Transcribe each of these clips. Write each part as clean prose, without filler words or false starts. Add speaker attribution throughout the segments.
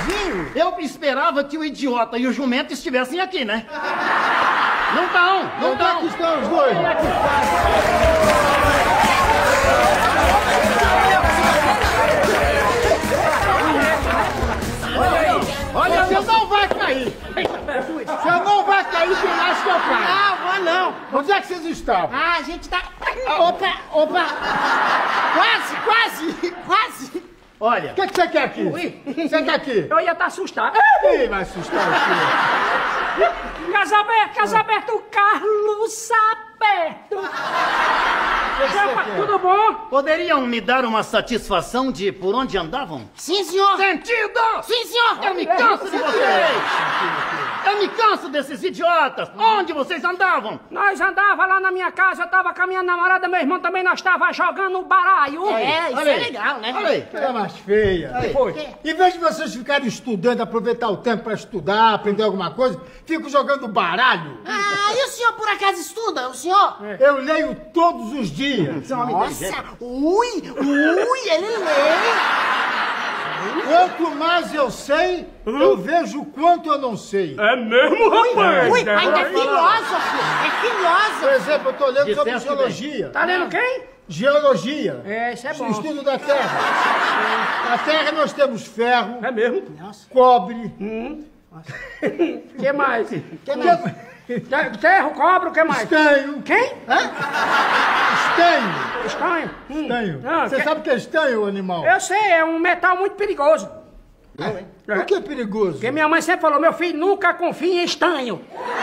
Speaker 1: sozinho?
Speaker 2: Eu esperava que o idiota e o jumento estivessem aqui, né? Não estão, não
Speaker 1: Onde é
Speaker 2: estão.
Speaker 1: que estão os dois? Olha, você não vai cair. Você não vai cair por mais que eu caia.
Speaker 3: Ah, vou não.
Speaker 1: Onde é que vocês estavam?
Speaker 3: Ah, a gente tá... Opa. Quase.
Speaker 2: Olha,
Speaker 1: O que você quer aqui? Você quer aqui?
Speaker 4: Eu ia estar assustado.
Speaker 1: Ih, vai assustar o
Speaker 4: Casa aberta, o Carlos Aberto. Tudo bom?
Speaker 2: poderiam me dar uma satisfação de por onde andavam?
Speaker 3: Sim, senhor.
Speaker 2: Sentido!
Speaker 3: Sim, senhor.
Speaker 2: Eu me canso de vocês! Eu me canso desses idiotas! Onde vocês andavam?
Speaker 4: Nós andava lá na minha casa, eu tava com a minha namorada, meu irmão também, nós tava jogando baralho.
Speaker 3: É, isso
Speaker 1: Olha
Speaker 3: é
Speaker 1: aí.
Speaker 3: legal, né?
Speaker 2: Olha aí!
Speaker 1: Coisa mais feia.
Speaker 4: Foi.
Speaker 1: Em vez de vocês ficarem estudando, aproveitar o tempo para estudar, aprender alguma coisa, fico jogando baralho.
Speaker 3: Ah, e o senhor por acaso estuda? O senhor?
Speaker 1: Eu leio todos os dias.
Speaker 3: Nossa, ui, ele lê.
Speaker 1: Quanto mais eu sei, eu vejo o quanto eu não sei.
Speaker 4: É mesmo, rapaz?
Speaker 3: Ui, ainda é filósofo. É
Speaker 1: Por
Speaker 3: filósofo.
Speaker 1: exemplo, eu tô lendo sobre
Speaker 2: Disseste
Speaker 1: geologia.
Speaker 4: Tá lendo quem?
Speaker 1: Geologia.
Speaker 4: É, isso é bom.
Speaker 1: Estudo da Terra. Na Terra nós temos ferro,
Speaker 4: É mesmo?
Speaker 1: cobre.
Speaker 4: Que mais? Terra, cobra, o que mais?
Speaker 1: Estanho.
Speaker 4: Quem?
Speaker 1: Estanho.
Speaker 4: Estanho?
Speaker 1: Estanho.
Speaker 4: Ah,
Speaker 1: Você sabe o que é estanho, animal?
Speaker 4: Eu sei, é um metal muito perigoso.
Speaker 1: O que é perigoso?
Speaker 4: Porque minha mãe sempre falou, meu filho, nunca confie em estanho.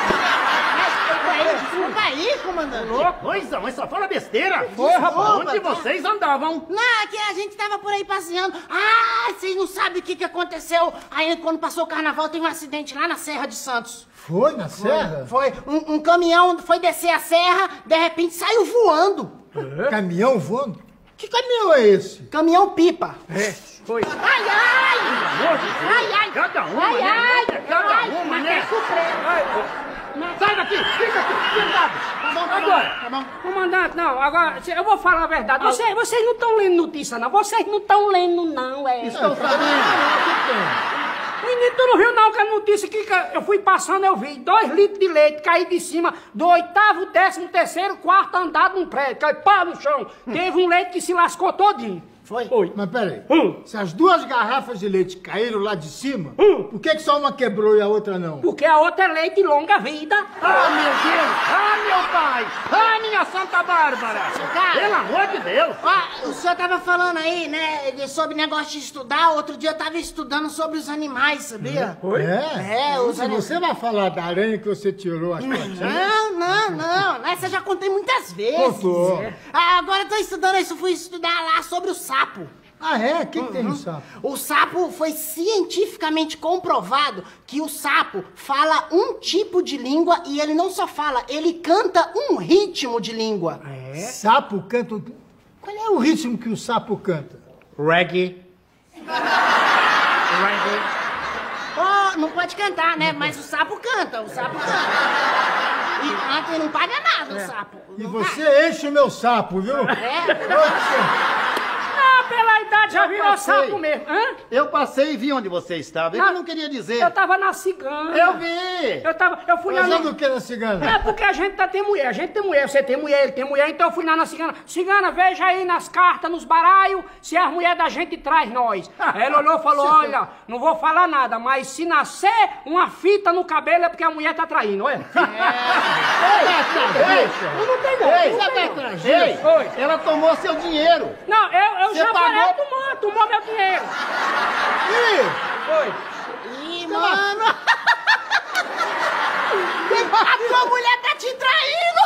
Speaker 3: Desculpa aí, comandante.
Speaker 2: Coisa, mas só fala besteira!
Speaker 4: Foi, rapaz.
Speaker 2: Onde vocês andavam?
Speaker 3: Não, é que a gente tava por aí passeando. Ah, vocês não sabem o que aconteceu. Aí quando passou o carnaval, teve um acidente lá na Serra de Santos.
Speaker 1: Foi na serra?
Speaker 3: Foi um caminhão, foi descer a serra, de repente saiu voando.
Speaker 1: Caminhão voando? Que caminhão é esse?
Speaker 3: Caminhão pipa.
Speaker 4: É, foi.
Speaker 3: Ai, ai!
Speaker 2: Cada uma,
Speaker 3: Ai,
Speaker 2: né?
Speaker 3: ai!
Speaker 2: Cada
Speaker 3: ai,
Speaker 2: uma,
Speaker 3: mas
Speaker 2: né?
Speaker 3: é supremo.
Speaker 2: Sai daqui! Fica aqui! Sentado! Tá bom,
Speaker 4: Agora,
Speaker 2: tá bom.
Speaker 4: comandante, não, agora, eu vou falar a verdade. Vocês não estão lendo notícia, não. Vocês não estão lendo, não, é.
Speaker 2: Estou sabendo!
Speaker 4: Menino, tu não viu não que a notícia que eu fui passando, eu vi 2 litros de leite cair de cima do 8º, 13º, 4º andar de um prédio, cai pá no chão. Teve um leite que se lascou todinho.
Speaker 3: Foi?
Speaker 1: Mas peraí, se as 2 garrafas de leite caíram lá de cima, por que só uma quebrou e a outra não?
Speaker 4: Porque a outra é leite de longa vida.
Speaker 2: Ah, meu Deus! Ah, meu pai! Ah, minha Santa Bárbara!
Speaker 3: Cara.
Speaker 2: Pelo amor de Deus!
Speaker 3: Ó, o senhor tava falando aí, né, sobre negócio de estudar. Outro dia eu tava estudando sobre os animais, sabia?
Speaker 1: É?
Speaker 3: É, os
Speaker 1: Se
Speaker 3: animais.
Speaker 1: você vai falar da aranha que você tirou as patinhas...
Speaker 3: Não. Essa eu já contei muitas vezes.
Speaker 1: Contou.
Speaker 3: Ah, agora eu tô estudando isso, fui estudar lá sobre o sapo.
Speaker 1: Ah, é? Quem tem no sapo?
Speaker 3: O sapo foi cientificamente comprovado que o sapo fala um tipo de língua e ele não só fala, ele canta um ritmo de língua.
Speaker 1: Sapo canta... Qual é o ritmo que o sapo canta?
Speaker 4: Reggae.
Speaker 3: Oh, não pode cantar, né? Mas o sapo canta, E canta e não paga nada o sapo.
Speaker 1: E
Speaker 3: Não
Speaker 1: você enche o meu sapo, viu?
Speaker 3: paga.
Speaker 4: Ah, pela idade já virou
Speaker 2: passei.
Speaker 4: sapo mesmo. Hã?
Speaker 2: Eu passei e vi onde você estava. Eu não queria dizer.
Speaker 4: Eu tava na cigana.
Speaker 2: Eu vi!
Speaker 4: Eu fui lá
Speaker 1: Fazendo
Speaker 4: no...
Speaker 1: o que na cigana?
Speaker 4: É porque a gente tem mulher, você tem mulher, ele tem mulher, então eu fui lá na cigana. Cigana, veja aí nas cartas, nos baralhos, se as mulheres da gente traz nós. Ela olhou e falou, olha, não vou falar nada, mas se nascer uma fita no cabelo é porque a mulher tá traindo, olha. Não tem não.
Speaker 2: Ei,
Speaker 4: Oi.
Speaker 2: ela tomou seu dinheiro.
Speaker 4: Não, eu
Speaker 2: Você
Speaker 4: já falei,
Speaker 2: pagou?
Speaker 4: tomou meu dinheiro. Foi.
Speaker 3: Ih, mano! A tua mulher tá te traindo!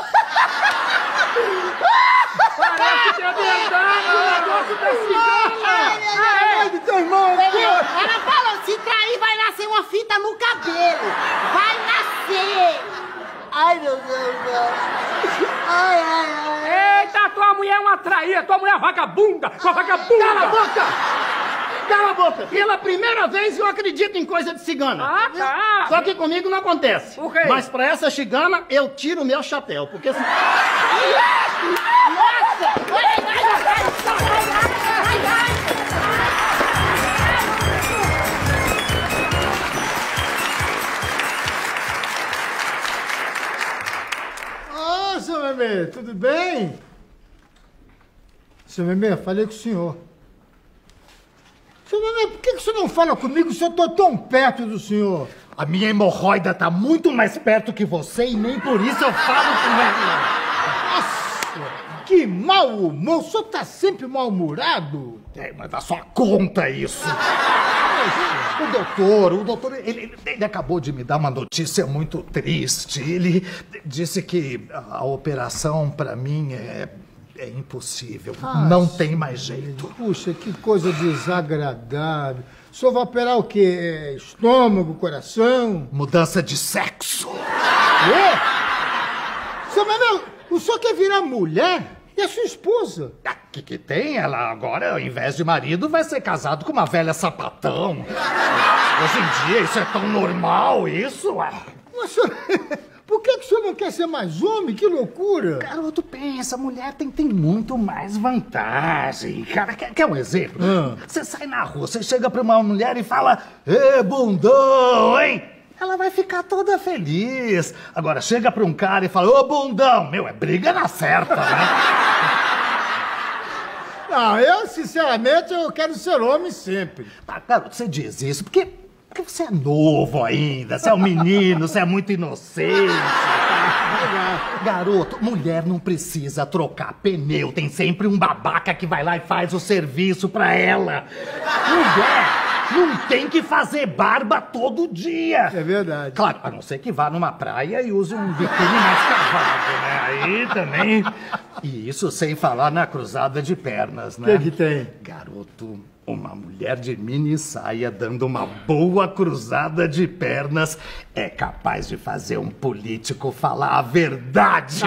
Speaker 4: Parece que é verdade o negócio da cigana.
Speaker 1: Ai, do teu irmão!
Speaker 3: Ela falou, se trair vai nascer uma fita no cabelo! Vai nascer! Ai, meu Deus! Ai!
Speaker 4: Eita, tua mulher é uma traíra, tua mulher é vagabunda, tua vagabunda.
Speaker 2: Cala a boca! Cala a boca! Pela primeira vez eu acredito em coisa de cigana.
Speaker 4: Ah, tá.
Speaker 2: Só que comigo não acontece.
Speaker 4: O quê?
Speaker 2: Mas pra essa cigana eu tiro o meu chapéu, porque se...
Speaker 1: seu Memê, tudo bem? Seu Memê, falei com o senhor. Seu Memê, por que o senhor não fala comigo se eu tô tão perto do senhor?
Speaker 2: A minha hemorroida tá muito mais perto que você e nem por isso eu falo com ela.
Speaker 1: Nossa, que mau humor! O senhor tá sempre mal-humorado?
Speaker 2: É, mas dá sua conta isso. O doutor, ele acabou de me dar uma notícia muito triste. Ele disse que a operação pra mim é impossível. Não tem mais jeito.
Speaker 1: Puxa, que coisa desagradável. O senhor vai operar o quê? Estômago, coração?
Speaker 2: Mudança de sexo.
Speaker 1: Seu Memê, o senhor quer virar mulher? E a sua esposa?
Speaker 2: O que tem? Ela agora, ao invés de marido, vai ser casado com uma velha sapatão. Hoje em dia, isso é tão normal, isso?
Speaker 1: Mas, senhor, por que o senhor não quer ser mais homem? Que loucura!
Speaker 2: Garoto, pensa, mulher tem muito mais vantagem. Cara, quer um exemplo? Você sai na rua, você chega pra uma mulher e fala: "Ê, bundão, hein?" Ela vai ficar toda feliz. Agora, chega pra um cara e fala: "Ô, bundão", meu, é briga na certa, né?
Speaker 1: Não, eu, sinceramente, eu quero ser homem sempre.
Speaker 2: Ah, garoto, você diz isso porque você é novo ainda, você é um menino, você é muito inocente. Garoto, mulher não precisa trocar pneu, tem sempre um babaca que vai lá e faz o serviço pra ela. Mulher não tem que fazer barba todo dia.
Speaker 1: É verdade.
Speaker 2: Claro, a não ser que vá numa praia e use um biquíni mais cavado, né? Aí também... E isso sem falar na cruzada de pernas, né?
Speaker 1: O que tem?
Speaker 2: Garoto, uma mulher de mini saia dando uma boa cruzada de pernas é capaz de fazer um político falar a verdade.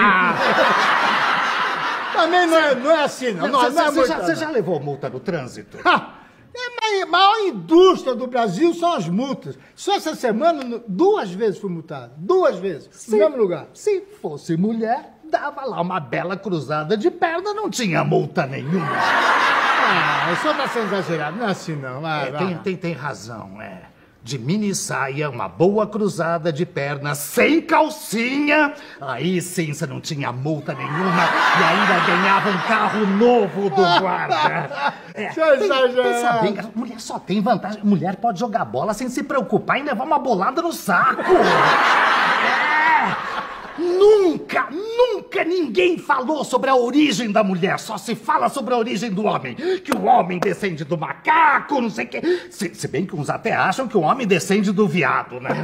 Speaker 1: Também não é assim, não.
Speaker 2: Você já levou multa no trânsito?
Speaker 1: A maior indústria do Brasil são as multas. Só essa semana, 2 vezes fui multado. 2 vezes, no mesmo lugar.
Speaker 2: Se fosse mulher, dava lá uma bela cruzada de perna, não tinha multa nenhuma.
Speaker 1: O senhor tá sendo exagerado. Não é assim, não. Vai.
Speaker 2: Tem razão, De mini saia, uma boa cruzada de perna, sem calcinha. Aí sim você não tinha multa nenhuma e ainda ganhava um carro novo do guarda. Pensa bem, mulher só tem vantagem. Mulher pode jogar bola sem se preocupar em levar uma bolada no saco. Nunca ninguém falou sobre a origem da mulher. Só se fala sobre a origem do homem. Que o homem descende do macaco, não sei o quê. Se bem que uns até acham que o homem descende do viado, né?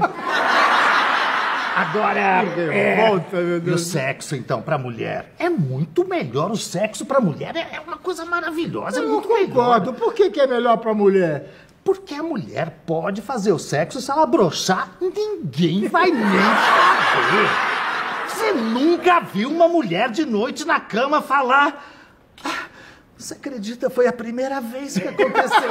Speaker 2: Agora, e o sexo, então, pra mulher? É muito melhor. O sexo pra mulher é uma coisa maravilhosa.
Speaker 1: Eu não concordo. Por que é melhor pra mulher?
Speaker 2: Porque a mulher pode fazer o sexo, se ela broxar, ninguém vai nem saber. Você nunca viu uma mulher de noite na cama falar: você acredita, foi a primeira vez que aconteceu?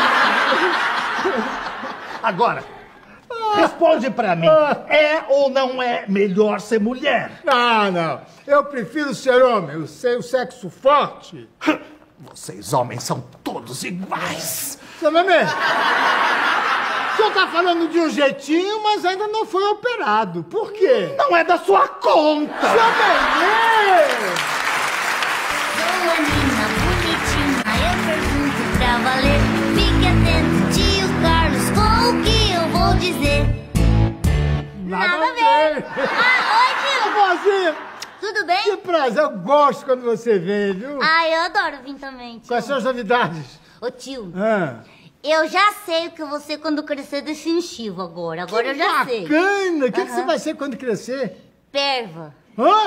Speaker 2: Agora, responde pra mim, é ou não é melhor ser mulher?
Speaker 1: Não. Eu prefiro ser homem, eu sei o sexo forte.
Speaker 2: Vocês homens são todos iguais.
Speaker 1: Seu Memê, o senhor tá falando de um jeitinho, mas ainda não foi operado. Por quê?
Speaker 2: Não é da sua conta.
Speaker 1: Seu Memê!
Speaker 5: Sou uma menina bonitinha, eu pergunto pra valer. Fique atento, tio Carlos, com o que eu vou dizer.
Speaker 1: Nada a ver.
Speaker 5: Oi, tio.
Speaker 1: Vozinha,
Speaker 5: Tudo bem?
Speaker 1: que prazer. Eu gosto quando você vem, viu?
Speaker 5: Eu adoro vir também, tio.
Speaker 1: Quais são as novidades?
Speaker 5: Ô, tio,
Speaker 1: Ah.
Speaker 5: eu já sei o que eu vou ser quando crescer definitivo agora. Agora eu já sei.
Speaker 1: Bacana! O que você vai ser quando crescer?
Speaker 5: Perva.
Speaker 1: Hã?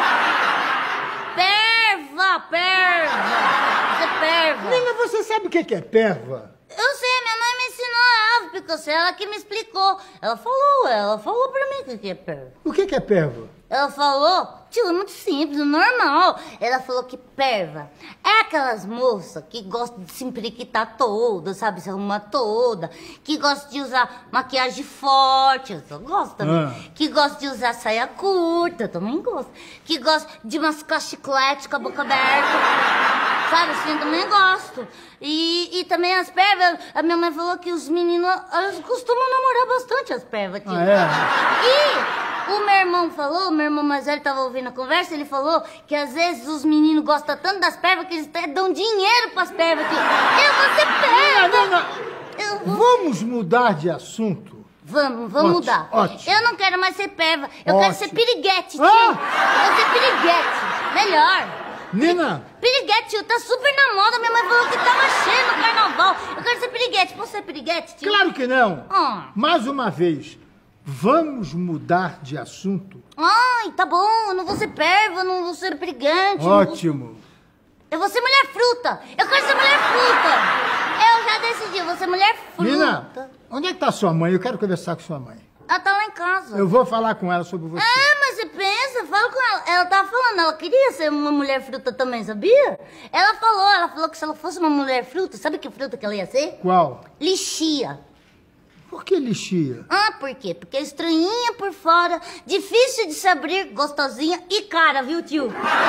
Speaker 5: Perva! Você é perva.
Speaker 1: Menina, você sabe o que é perva?
Speaker 5: Eu sei, minha mãe me ensinou, porque eu sei, ela que me explicou. Ela falou pra mim o que é perva.
Speaker 1: O que é perva?
Speaker 5: Ela falou, tio, é muito simples, normal. Ela falou que perva é aquelas moças que gostam de se emprequitar toda, sabe? Se arrumar toda. Que gostam de usar maquiagem forte, eu gosto também. Que gostam de usar saia curta, eu também gosto. Que gostam de mascar chiclete com a boca aberta. Sabe, assim, eu também gosto. E também as pervas, a minha mãe falou que os meninos, elas costumam namorar bastante as pervas, tio.
Speaker 1: Ah, é?
Speaker 5: O meu irmão falou, meu irmão mais velho tava ouvindo a conversa, ele falou que às vezes os meninos gostam tanto das pervas que eles até dão dinheiro pras pervas. Que eu vou ser perva!
Speaker 1: Vamos mudar de assunto?
Speaker 5: Vamos
Speaker 1: Ótimo,
Speaker 5: mudar.
Speaker 1: ótimo.
Speaker 5: Eu não quero mais ser perva, eu quero ser
Speaker 1: Ótimo.
Speaker 5: piriguete, tio.
Speaker 1: Ah!
Speaker 5: Eu vou ser piriguete. Melhor.
Speaker 1: Nina,
Speaker 5: Piriguete, tio, tá super na moda. Minha mãe falou que tava cheio no carnaval. Eu quero ser piriguete. Posso ser piriguete, tio?
Speaker 1: claro que não.
Speaker 5: Ah.
Speaker 1: Mais uma vez, vamos mudar de assunto?
Speaker 5: Ai, tá bom. Eu não vou ser perva, eu não vou ser piriguete.
Speaker 1: Ótimo.
Speaker 5: Eu vou ser mulher fruta. Eu quero ser mulher fruta. Eu já decidi, eu vou ser mulher fruta.
Speaker 1: Nina, onde é que tá sua mãe? Eu quero conversar com sua mãe.
Speaker 5: Ela tá lá em casa.
Speaker 1: Eu vou falar com ela sobre você.
Speaker 5: Ah, mas você pensa, fala com ela. Ela tava falando, ela queria ser uma mulher fruta também, sabia? Ela falou que se ela fosse uma mulher fruta, sabe que fruta que ela ia ser?
Speaker 1: Qual?
Speaker 5: Lixia.
Speaker 1: Por que lixia?
Speaker 5: Ah, por quê? Porque é estranhinha por fora, difícil de se abrir, gostosinha e cara, viu, tio?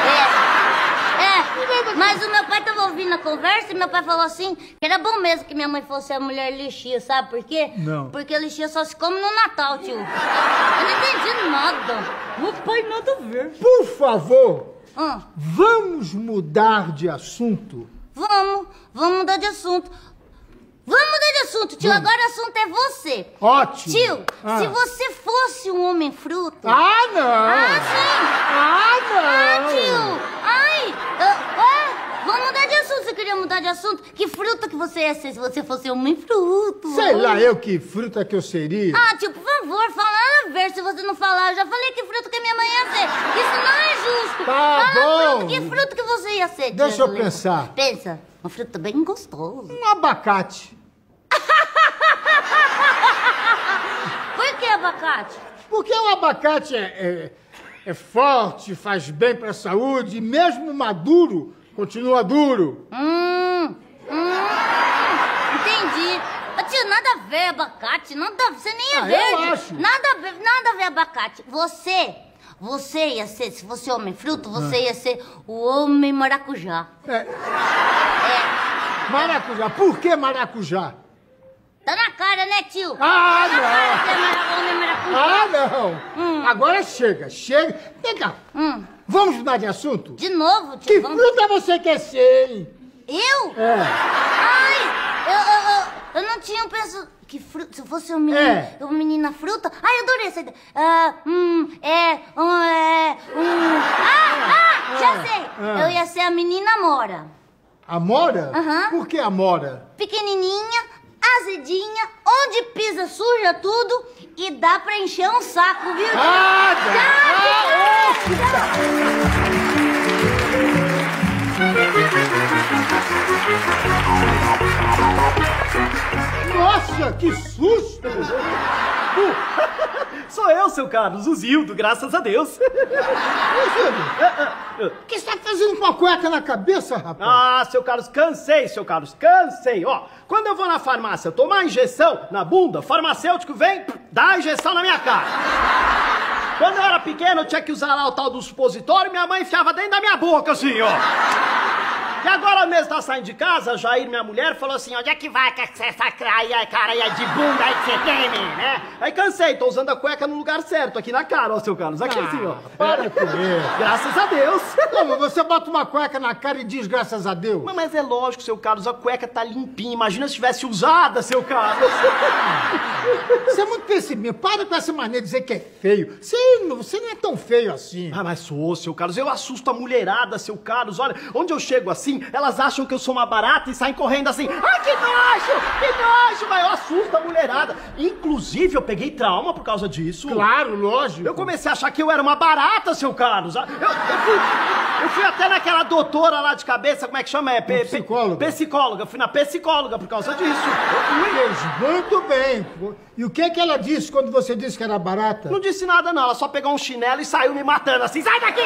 Speaker 5: Mas o meu pai tava ouvindo a conversa e meu pai falou assim que era bom mesmo que minha mãe fosse a mulher lixia, sabe por quê?
Speaker 1: Não.
Speaker 5: Porque a lixia só se come no Natal, tio. Eu não entendi nada. Meu pai nada a ver.
Speaker 1: Por favor,
Speaker 5: Ah,
Speaker 1: vamos mudar de assunto?
Speaker 5: vamos mudar de assunto. Vamos mudar de assunto, tio.
Speaker 1: Vamos.
Speaker 5: Agora o assunto é você.
Speaker 1: Ótimo.
Speaker 5: Tio,
Speaker 1: Ah.
Speaker 5: se você fosse um homem fruta...
Speaker 1: Ah, não!
Speaker 5: Ah, sim!
Speaker 1: Ah, não!
Speaker 5: Ah, tio! Ai! Vamos mudar de assunto. Você queria mudar de assunto? Que fruta que você ia ser se você fosse homem fruto?
Speaker 1: Sei lá eu que fruta que eu seria.
Speaker 5: Ah, tio, por favor, fala nada a ver se você não falar. Eu já falei que fruta que minha mãe ia ser. Isso não é justo.
Speaker 1: Tá
Speaker 5: Fala
Speaker 1: bom.
Speaker 5: que fruta que você ia ser, tio.
Speaker 1: Deixa eu
Speaker 5: Angelique.
Speaker 1: pensar.
Speaker 5: Pensa. Uma fruta bem gostosa.
Speaker 1: Um abacate.
Speaker 5: Por que abacate?
Speaker 1: Porque o abacate é forte, faz bem para a saúde, e mesmo maduro, continua duro.
Speaker 5: Entendi. Ô, tio, nada a ver abacate, você nem é
Speaker 1: Ah, eu
Speaker 5: verde.
Speaker 1: acho.
Speaker 5: Nada a ver abacate. Você ia ser, se fosse homem fruto, você ia ser o homem maracujá.
Speaker 1: Maracujá. Por que maracujá?
Speaker 5: Tá na cara, né, tio?
Speaker 1: Ah,
Speaker 5: Tá na cara que é
Speaker 1: não!
Speaker 5: homem maracujá.
Speaker 1: Ah, não! Agora chega. Vem cá. Vamos mudar de assunto?
Speaker 5: De novo, tio.
Speaker 1: Que
Speaker 5: vamos-
Speaker 1: fruta você quer ser, hein?
Speaker 5: Eu?
Speaker 1: É.
Speaker 5: Ai, eu não tinha pensado... Que fruta? Se eu fosse uma menina fruta... Ai, eu adorei essa ideia. Já sei. Eu ia ser a menina Mora.
Speaker 1: Amora?
Speaker 5: Aham.
Speaker 1: Por que Amora?
Speaker 5: Pequenininha, azedinha, onde pisa suja tudo e dá pra encher um saco, viu?
Speaker 1: Ah, Nossa, que susto!
Speaker 6: Sou eu, seu Carlos, o Zildo, graças a Deus.
Speaker 1: O que você tá fazendo com a cueca na cabeça, rapaz?
Speaker 6: Ah, seu Carlos, cansei, seu Carlos, cansei. Ó, quando eu vou na farmácia tomar injeção na bunda, farmacêutico vem, dá a injeção na minha cara. Quando eu era pequeno, eu tinha que usar lá o tal do supositório, minha mãe enfiava dentro da minha boca, assim, ó. E agora mesmo tá saindo de casa, a Jair, minha mulher, falou assim, onde é que vai com essa cara de bunda aí que você tem, né? Aí cansei, tô usando a cueca no lugar certo, aqui na cara, ó, seu Carlos, aqui assim, ó.
Speaker 1: Para com isso.
Speaker 6: Graças a Deus.
Speaker 1: Como, você bota uma cueca na cara e diz graças a Deus?
Speaker 6: Mas é lógico, seu Carlos, a cueca tá limpinha, imagina se tivesse usada, seu Carlos.
Speaker 1: Você é muito pessimista. Para com essa maneira de dizer que é feio. Você não é tão feio assim.
Speaker 6: Ah, mas sou, seu Carlos, eu assusto a mulherada, seu Carlos, olha, onde eu chego assim, elas acham que eu sou uma barata e saem correndo assim, ai, que nojo, mas eu assusto a mulherada. Inclusive, eu peguei trauma por causa disso.
Speaker 1: Claro, lógico.
Speaker 6: Eu comecei a achar que eu era uma barata, seu Carlos. Eu fui até naquela doutora lá de cabeça, como é que chama?
Speaker 1: Psicóloga.
Speaker 6: Psicóloga. Fui na psicóloga por causa disso.
Speaker 1: Fez muito bem. E o que ela disse quando você disse que era barata?
Speaker 6: Não disse nada, não. Ela só pegou um chinelo e saiu me matando assim. Sai daqui,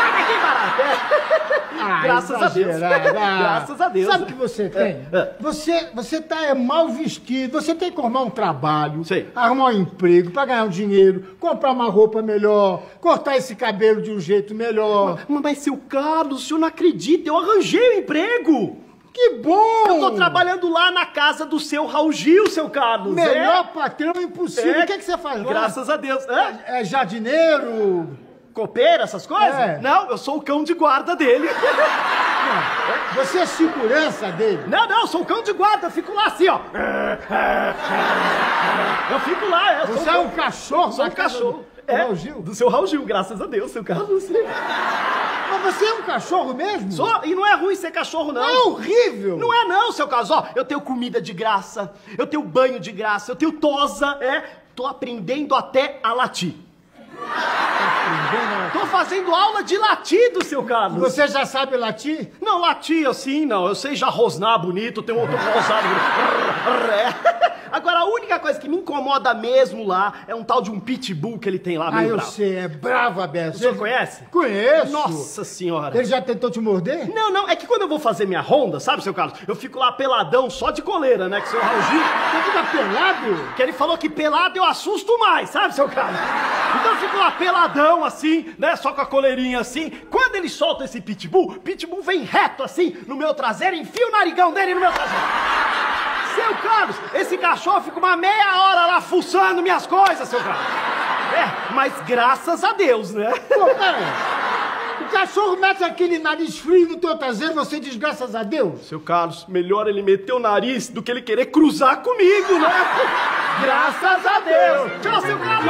Speaker 6: barata. Graças a Deus. Graças a Deus.
Speaker 1: Sabe o que você tem? Você tá mal vestido. Você tem que arrumar um trabalho.
Speaker 6: Sei.
Speaker 1: Arrumar um emprego pra ganhar um dinheiro. Comprar uma roupa melhor. Cortar esse cabelo de um jeito melhor.
Speaker 6: Mas, seu Carlos, o senhor não acredita. Eu arranjei um emprego.
Speaker 1: Que bom!
Speaker 6: Eu tô trabalhando lá na casa do seu Raul Gil, seu Carlos.
Speaker 1: Melhor patrão impossível.
Speaker 6: É.
Speaker 1: O que você faz lá?
Speaker 6: Graças a Deus.
Speaker 1: É jardineiro?
Speaker 6: Copeira, essas coisas?
Speaker 1: É.
Speaker 6: Não, eu sou o cão de guarda dele.
Speaker 1: Você é segurança dele?
Speaker 6: Não, eu sou o cão de guarda, eu fico lá assim, ó. Eu fico lá,
Speaker 1: Você é um cachorro?
Speaker 6: Sou um
Speaker 1: na casa
Speaker 6: cachorro.
Speaker 1: do Raul Gil?
Speaker 6: Do seu Raul Gil, graças a Deus, seu Carlos.
Speaker 1: Mas você é um cachorro mesmo?
Speaker 6: Sou, e não é ruim ser cachorro, não.
Speaker 1: É horrível!
Speaker 6: Não é não, seu Carlos. Ó, eu tenho comida de graça, eu tenho banho de graça, eu tenho tosa, Tô aprendendo até a latir. Tô fazendo aula de latido, seu Carlos.
Speaker 1: Você já sabe latir?
Speaker 6: Não, latir assim, não. Eu sei já rosnar bonito, tem um outro rosnado bonito. Agora, a única coisa que me incomoda mesmo lá é um tal de um pitbull que ele tem lá, meio
Speaker 1: Eu
Speaker 6: bravo.
Speaker 1: sei, é bravo a beça.
Speaker 6: O senhor conhece?
Speaker 1: Conheço.
Speaker 6: Nossa senhora.
Speaker 1: Ele já tentou te morder?
Speaker 6: Não, é que quando eu vou fazer minha ronda, sabe, seu Carlos? Eu fico lá peladão, só de coleira, né, que o seu Raul Gil...
Speaker 1: Você fica pelado?
Speaker 6: Que ele falou que pelado eu assusto mais, sabe, seu Carlos? Então eu fico lá peladão, assim, né, só com a coleirinha assim. Quando ele solta esse pitbull vem reto, assim, no meu traseiro, enfia o narigão dele no meu traseiro. Seu Carlos, esse cachorro fica uma meia hora lá fuçando minhas coisas, seu Carlos. Mas graças a Deus, né?
Speaker 1: Pô, peraí. O cachorro mete aquele nariz frio no teu traseiro, você diz graças a Deus?
Speaker 6: Seu Carlos, melhor ele meter o nariz do que ele querer cruzar comigo, né? Graças a Deus! Tchau, seu Carlos!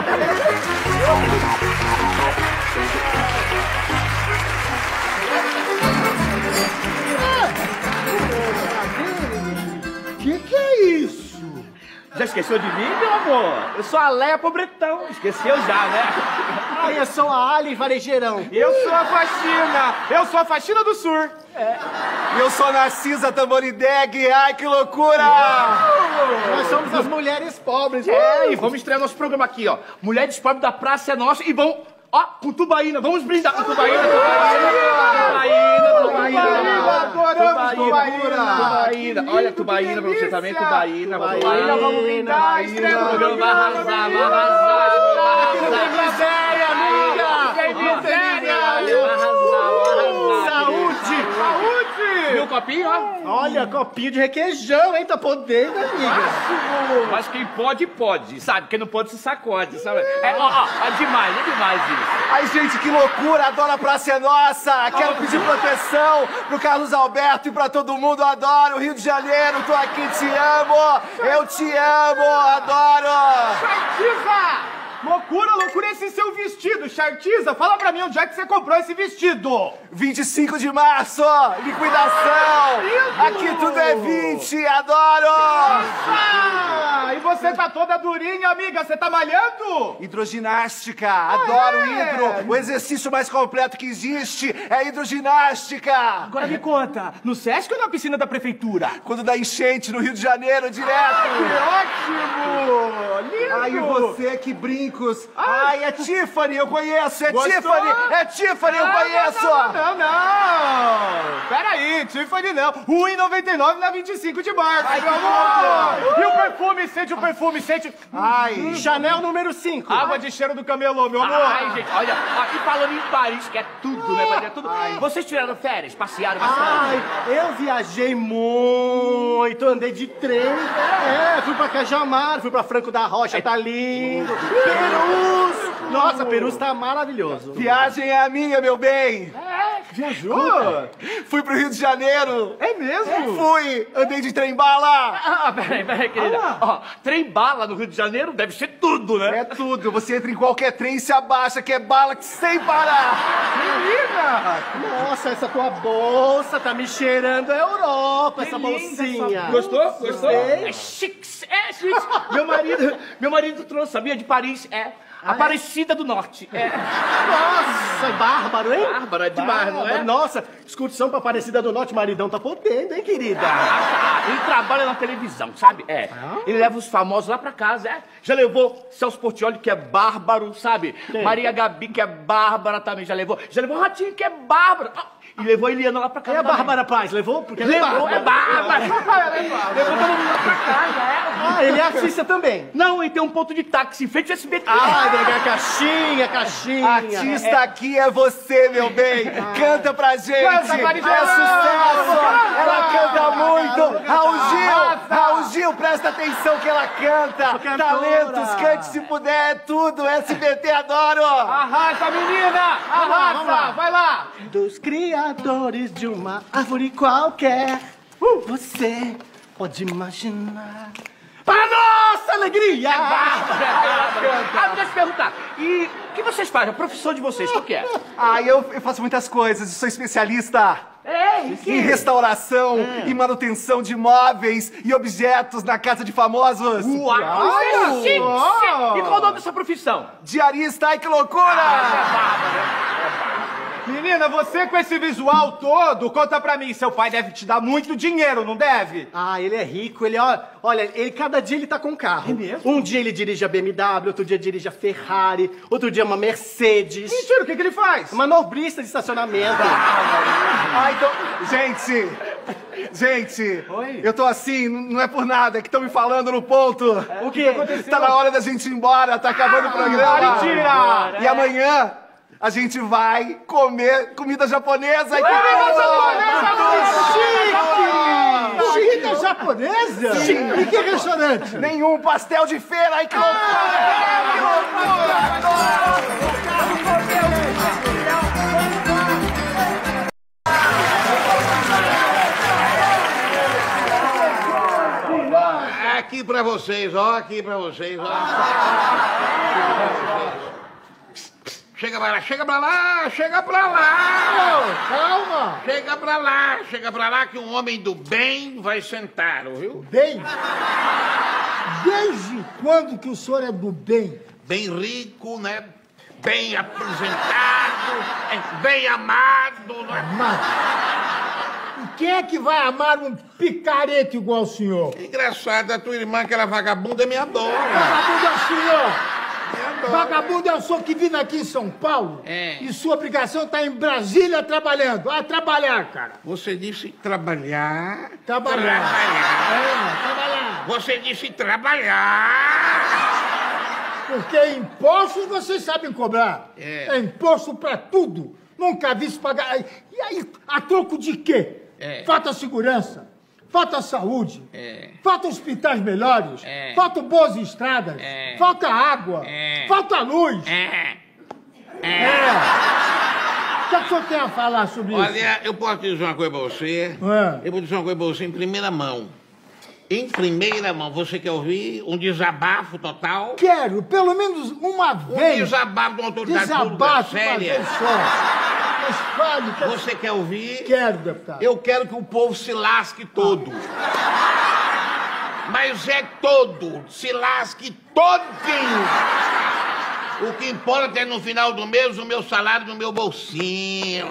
Speaker 1: Que é isso?
Speaker 7: Já esqueceu de mim, meu amor? Eu sou a Leia Pobretão. Esqueceu já, né?
Speaker 6: Ai, eu sou a Ali Varejeirão.
Speaker 7: Eu sou a Faxina. Eu sou a Faxina do Sur.
Speaker 8: E eu sou a Narcisa Tamborideg. Ai, que loucura!
Speaker 6: Nós somos as mulheres pobres.
Speaker 7: E vamos estrear nosso programa aqui, ó. Mulheres Pobres da Praça é Nossa. E vão, ó, com tubaína. Vamos brindar com tubaína.
Speaker 8: Adoramos tubaína.
Speaker 7: Olha, tubaína pra você também, tubaína. Tubaína, vamos brindar. Estreia no programa, vai arrasar, vai arrasar.
Speaker 6: Miséria, amiga!
Speaker 7: Sem miséria!
Speaker 6: Saúde!
Speaker 7: Viu o copinho, ó?
Speaker 6: Olha, copinho de requeijão, hein? Tá podendo, amiga.
Speaker 7: Mas quem pode, pode. Sabe? Quem não pode, se sacode, sabe? É demais isso.
Speaker 8: Ai, gente, que loucura! Adoro a Praça é Nossa! Quero pedir proteção pro Carlos Alberto e pra todo mundo. Adoro Rio de Janeiro, tô aqui, te amo! Eu te amo! Adoro!
Speaker 7: Chartiza! Loucura esse seu vestido, Chartiza! Fala pra mim onde é que você comprou esse vestido!
Speaker 8: 25 de março! Liquidação! Aqui tudo é 20! Adoro!
Speaker 7: E você tá toda durinha, amiga? Você tá malhando?
Speaker 8: Hidroginástica! Adoro hidro! O exercício mais completo que existe é hidroginástica!
Speaker 7: Agora me conta, no Sesc ou na piscina da prefeitura?
Speaker 8: Quando dá enchente no Rio de Janeiro, direto!
Speaker 7: Ótimo! Lindo!
Speaker 8: Ai, e você, que brincos! Ai, é Tiffany, eu conheço! É
Speaker 7: Gostou?
Speaker 8: Tiffany! É Tiffany, eu conheço!
Speaker 7: Não! Peraí, Tiffany não! R$1,99 na 25 de março, meu amor! E o perfume, sente o perfume, sente...
Speaker 6: Ai, Chanel número 5.
Speaker 7: Água de cheiro do camelô, meu amor! Ai, gente, olha, aqui falando em Paris, que é tudo, né? É tudo. Vocês tiraram férias, passearam bastante?
Speaker 6: Ai, eu viajei muito, andei de trem. Fui pra Cajamar, fui pra Franco da Rocha, tá lindo. Perus! Nossa, Perus tá maravilhoso.
Speaker 8: Viagem é a minha, meu bem!
Speaker 7: Viajou?
Speaker 8: Fui pro Rio de Janeiro!
Speaker 7: É mesmo?
Speaker 8: Fui! Andei de trem-bala!
Speaker 7: Peraí, querida. Ó, trem bala no Rio de Janeiro deve ser tudo, né?
Speaker 8: É tudo, você entra em qualquer trem e se abaixa, que é bala sem parar!
Speaker 7: Menina!
Speaker 6: Nossa, essa tua bolsa tá me cheirando a Europa, essa bolsinha.
Speaker 7: Gostou?
Speaker 6: Gostei.
Speaker 7: É chique, é chique. Meu marido trouxe, sabia, de Paris, Aparecida do Norte.
Speaker 6: Nossa, bárbaro, hein?
Speaker 7: Bárbaro, é demais, não é?
Speaker 6: Nossa, excursão pra Aparecida do Norte, maridão tá podendo, hein, querida?
Speaker 7: Ele trabalha na televisão, sabe? Ele leva os famosos lá pra casa, Já levou Celso Portiolli, que é bárbaro, sabe? Maria Gabi, que é bárbara também, já levou. Já levou o Ratinho, que é bárbaro. E levou a Eliana lá pra casa.
Speaker 6: E a
Speaker 7: também.
Speaker 6: Bárbara Paz, levou? Porque
Speaker 7: Levou, é bárbara. Levou todo mundo lá pra casa,
Speaker 6: Ah, ele é artista também.
Speaker 7: Não, e tem um ponto de táxi em frente ao SBT.
Speaker 6: Ah, delegado, caixinha.
Speaker 8: Artista aqui é você, meu bem. Canta pra gente. É sucesso. Ela canta muito. Raul Gil, presta atenção que ela canta. Talentos, cante se puder, é tudo. SBT, adoro.
Speaker 6: Arrasa, menina! Arrasa! Vai lá! Dos criadores de uma árvore qualquer, você pode imaginar a nossa alegria!
Speaker 7: Deixa eu te perguntar. E o que vocês fazem? A profissão de vocês, qual que é?
Speaker 8: Eu faço muitas coisas. Eu sou especialista em restauração e manutenção de móveis e objetos na casa de famosos.
Speaker 7: Uau! E qual o nome dessa profissão?
Speaker 8: Diarista, ai que loucura!
Speaker 6: Menina, você com esse visual todo, conta pra mim, seu pai deve te dar muito dinheiro, não deve? Ele é rico, olha, cada dia ele tá com um carro. É mesmo? Um dia ele dirige a BMW, outro dia dirige a Ferrari, outro dia uma Mercedes. Mentira, o que ele faz? Manobrista de estacionamento.
Speaker 8: Então, gente, oi? Eu tô assim, não é por nada, é que estão me falando no ponto.
Speaker 6: O que aconteceu?
Speaker 8: Tá na hora da gente ir embora, tá acabando o programa.
Speaker 6: Mentira!
Speaker 8: E amanhã a gente vai comer comida japonesa.
Speaker 1: Comida japonesa?
Speaker 8: Sim.
Speaker 1: E que restaurante?
Speaker 8: Nenhum, pastel de feira. Ai, que loucura!
Speaker 9: Aqui pra vocês, ó. Aqui pra vocês, ó. Chega pra lá, chega pra lá, chega pra lá!
Speaker 1: Calma!
Speaker 9: Chega pra lá que um homem do bem vai sentar, viu?
Speaker 1: Bem? Desde quando que o senhor é do bem?
Speaker 9: Bem rico, né? Bem apresentado, bem amado, né?
Speaker 1: Amado? E quem é que vai amar um picareta igual o senhor?
Speaker 9: Engraçado, a tua irmã, aquela vagabunda, me adora.
Speaker 1: Vagabundo é o senhor! Vagabundo é o senhor que vive aqui em São Paulo e sua obrigação tá em Brasília trabalhando. Vai trabalhar, cara.
Speaker 9: Você disse trabalhar.
Speaker 1: Trabalhar. Trabalhar.
Speaker 9: Você disse trabalhar.
Speaker 1: Porque impostos vocês sabem cobrar. É imposto pra tudo. Nunca vi se pagar. E aí, a troco de quê? Falta segurança. Falta saúde, falta hospitais melhores, falta boas estradas, falta água, falta luz. O que o senhor tem a falar sobre isso?
Speaker 9: Olha, eu posso dizer uma coisa pra você. Eu vou dizer uma coisa pra você em primeira mão. Em primeira mão, você quer ouvir um desabafo total?
Speaker 1: Quero, pelo menos uma vez.
Speaker 9: Um desabafo de uma autoridade pública séria.
Speaker 1: Mas fale,
Speaker 9: você quer ouvir?
Speaker 1: Quero, deputado.
Speaker 9: Eu quero que o povo se lasque todo. Mas é todo. Se lasque todinho. O que importa é no final do mês o meu salário no meu bolsinho.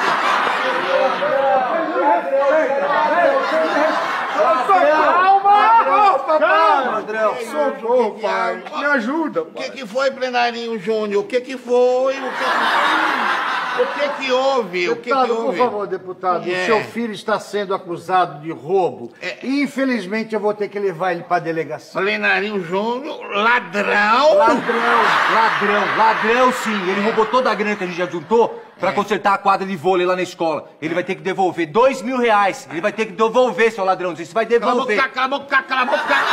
Speaker 1: Calma, André. Socorro, pai. Me ajuda.
Speaker 9: O que foi, Plenarinho Júnior? O que foi? O que houve?
Speaker 10: Deputado, por favor, deputado, o seu filho está sendo acusado de roubo. E, infelizmente, eu vou ter que levar ele para a delegacia.
Speaker 9: Plenarinho Júnior, ladrão?
Speaker 11: Ladrão sim. Ele roubou toda a grana que a gente já juntou pra consertar a quadra de vôlei lá na escola. Ele vai ter que devolver R$2.000. Ele vai ter que devolver, seu ladrão. Você vai devolver.
Speaker 9: Cala a boca. Cala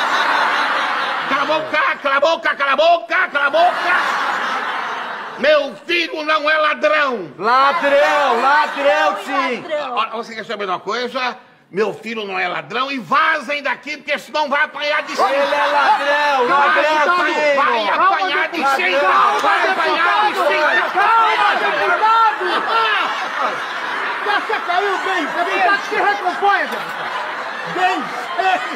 Speaker 9: a boca. Meu filho não é ladrão.
Speaker 11: Ladrão sim.
Speaker 9: Você quer saber uma coisa? Meu filho não é ladrão e vazem daqui, porque senão vai apanhar de cima.
Speaker 11: Ele é ladrão.
Speaker 9: Vai apanhar de cima.
Speaker 1: Você caiu bem. Deputado, se recompõe, deputado.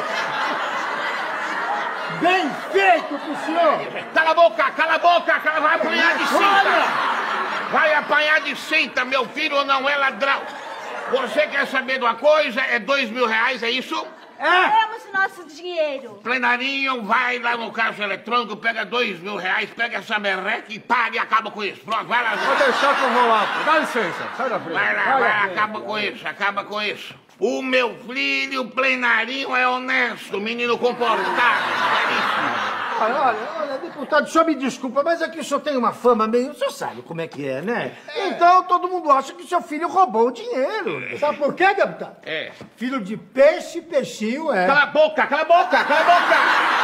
Speaker 1: Bem feito pro senhor.
Speaker 9: Cala a boca. Vai apanhar de cinta. Vai apanhar de cinta. Meu filho não é ladrão. Você quer saber de uma coisa? É R$2.000, é isso?
Speaker 12: Queremos nosso dinheiro.
Speaker 9: Plenarinho, vai lá no caixa eletrônico, pega R$2.000, pega essa merreca e paga e acaba com isso. Pronto, vai lá.
Speaker 10: Vou deixar que eu vou lá. Dá licença, sai da frente.
Speaker 9: Vai lá, acaba com isso. O meu filho, Plenarinho, é honesto, menino comportado.
Speaker 10: Olha, deputado, o senhor me desculpa, mas aqui o senhor tem uma fama meio... O senhor sabe como é que é, né? Então todo mundo acha que o seu filho roubou o dinheiro.
Speaker 1: Sabe por quê, deputado? Filho de peixe, peixinho é.
Speaker 9: Cala a boca, cala a boca, cala a boca!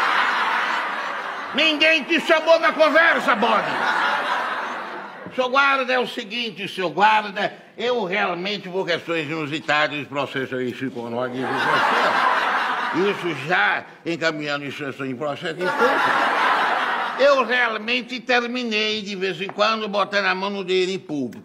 Speaker 9: Ninguém te chamou na conversa, bode! Seu guarda, é o seguinte, seu guarda, eu realmente vou questões inusitadas, processo aí ficou no isso já encaminhando instrução em processo de culpa. Eu realmente terminei de vez em quando botando a mão no dinheirinho público.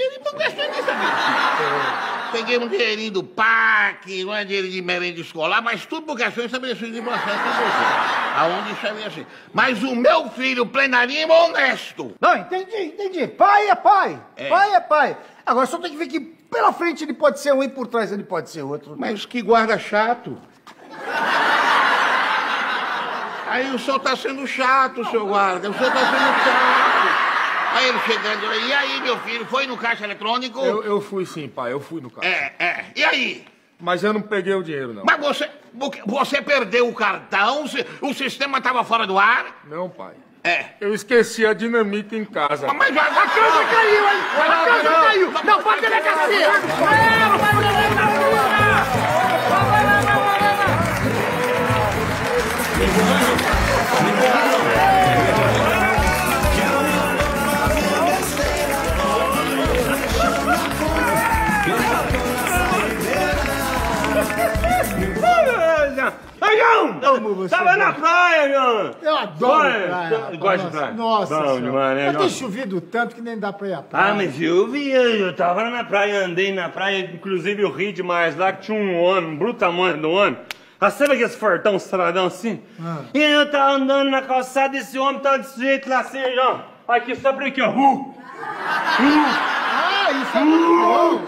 Speaker 9: Peguei um dinheirinho do PAC, não é dinheiro de merenda escolar, mas tudo por questões estabelecidas de processo de culpa. Aonde sabia assim. Mas o meu filho, plenarinho, é honesto.
Speaker 10: Não, entendi. Pai é pai. Pai é pai. Agora só tem que ver que pela frente ele pode ser um e por trás ele pode ser outro.
Speaker 9: Mas que guarda chato. Aí o senhor tá sendo chato, seu guarda. O senhor tá sendo chato. Aí ele chegando, e aí, meu filho, foi no caixa eletrônico?
Speaker 13: Eu fui sim, pai, eu fui no caixa.
Speaker 9: E aí?
Speaker 13: Mas eu não peguei o dinheiro, não.
Speaker 9: Mas você perdeu o cartão? O sistema tava fora do ar?
Speaker 13: Não, pai. Eu esqueci a dinamite em casa.
Speaker 9: Mas a casa caiu, hein? A casa caiu! Não, pode delegacia!
Speaker 14: João! Tava na praia, João!
Speaker 1: Eu adoro praia.
Speaker 14: Gosto de praia?
Speaker 1: Nossa
Speaker 14: bom
Speaker 1: senhora.
Speaker 14: demais, né,
Speaker 1: Mas
Speaker 14: João?
Speaker 1: tem chovido tanto que nem dá pra ir à praia.
Speaker 14: Ah, mas eu tava na praia, andei na praia, inclusive eu ri demais lá, que tinha um homem, um bruto tamanho do homem. Ah, sabe aqueles fortão, estradão assim? E eu tava andando na calçada, esse homem tava desse jeito lá assim, João. Aqui, só por aqui, ó.
Speaker 1: Isso é muito bom.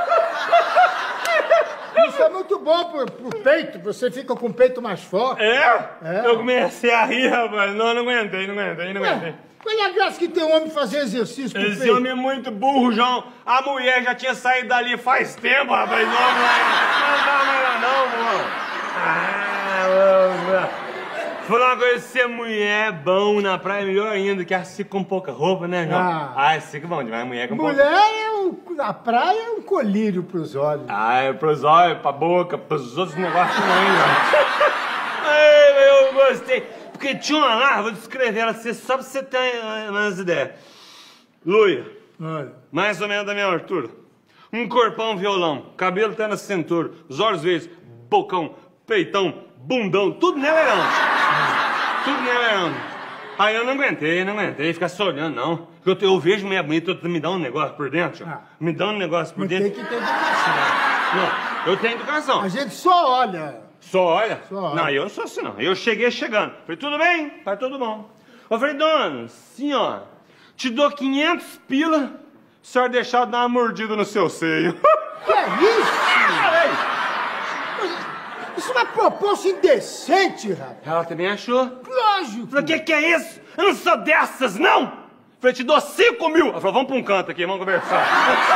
Speaker 1: Isso é muito bom pro peito, você fica com o peito mais forte.
Speaker 14: Eu comecei a rir, rapaz. Não aguentei.
Speaker 1: Qual é a graça que tem um homem fazer exercício com o peito?
Speaker 14: Esse homem é muito burro, João. A mulher já tinha saído dali faz tempo, rapaz. Não dá mais não, mano. Falar uma coisa, ser mulher é bom na praia, é melhor ainda, que assim com pouca roupa, né, João? Assim que é bom demais, mulher com pouca roupa.
Speaker 1: Mulher, na praia é um colírio pros olhos.
Speaker 14: É pros olhos, pra boca, pros outros negócios não, hein, João? Eu gostei, porque tinha uma lá, vou descrever ela só pra você ter umas ideias. Luia, mais ou menos da minha altura, um corpão violão, cabelo até na cintura, os olhos verdes, bocão, peitão, bundão, tudo neverão. Tudo neverão. Aí eu não aguentei ficar só olhando, não. Eu vejo mulher bonita, me dá um negócio por dentro. Me dá um negócio por dentro.
Speaker 1: Tem que ter educação.
Speaker 14: Não, eu tenho educação.
Speaker 1: A gente só olha.
Speaker 14: Só olha? Não, eu não sou assim, não. Eu cheguei chegando. Falei, tudo bem? Tá tudo bom. Eu falei, dona, senhora, te dou 500 pila se a senhora deixar eu dar uma mordida no seu seio.
Speaker 1: Que é isso? Isso é uma proposta indecente, rapaz.
Speaker 14: Ela também achou?
Speaker 1: Lógico.
Speaker 14: Falei, que é isso? Eu não sou dessas, não! Falei, te dou 5 mil. Ela falou, vamos pra um canto aqui, vamos conversar.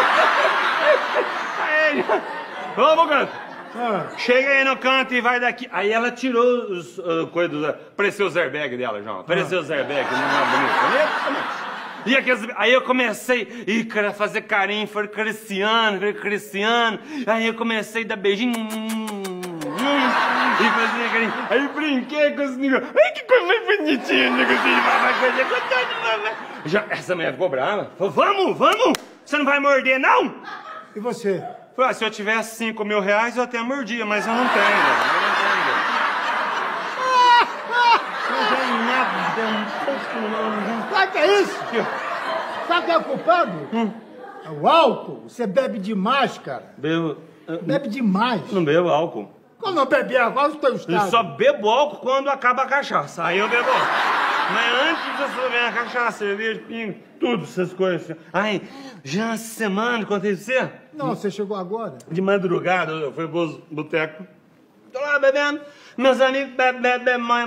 Speaker 14: Aí, vamos pro canto. Chega aí no canto e vai daqui. Aí ela tirou os coisas, apareceu os airbags dela, João. Apareceu os airbags, não é bonito. E aqueles, aí eu comecei a fazer carinho, foi acariciando. Aí eu comecei a dar beijinho. E fazia carinho. Aí brinquei com esse negócio. Ai, que coisa mais bonitinha, negocinho. Já, essa mulher ficou brava. Falou, vamos! Você não vai morder, não?
Speaker 1: E você?
Speaker 14: Falei, se eu tivesse 5 mil reais, eu até mordia, mas eu não tenho, Não tenho nada.
Speaker 1: Sabe o que é isso? Sabe o que é o culpado? É o álcool. Você bebe demais, cara. Bebe demais.
Speaker 14: Não bebo álcool.
Speaker 1: Quando não bebe agora, o teu estado.
Speaker 14: Eu só bebo álcool quando acaba a cachaça. Aí eu bebo álcool. Mas antes eu beber a cachaça, cerveja, pingo, tudo, essas coisas. Aí, já uma semana, contei pra você?
Speaker 1: Não, você chegou agora.
Speaker 14: De madrugada, eu fui pros botecos. Tô lá bebendo. Meus amigos bebe, bebe, mãe.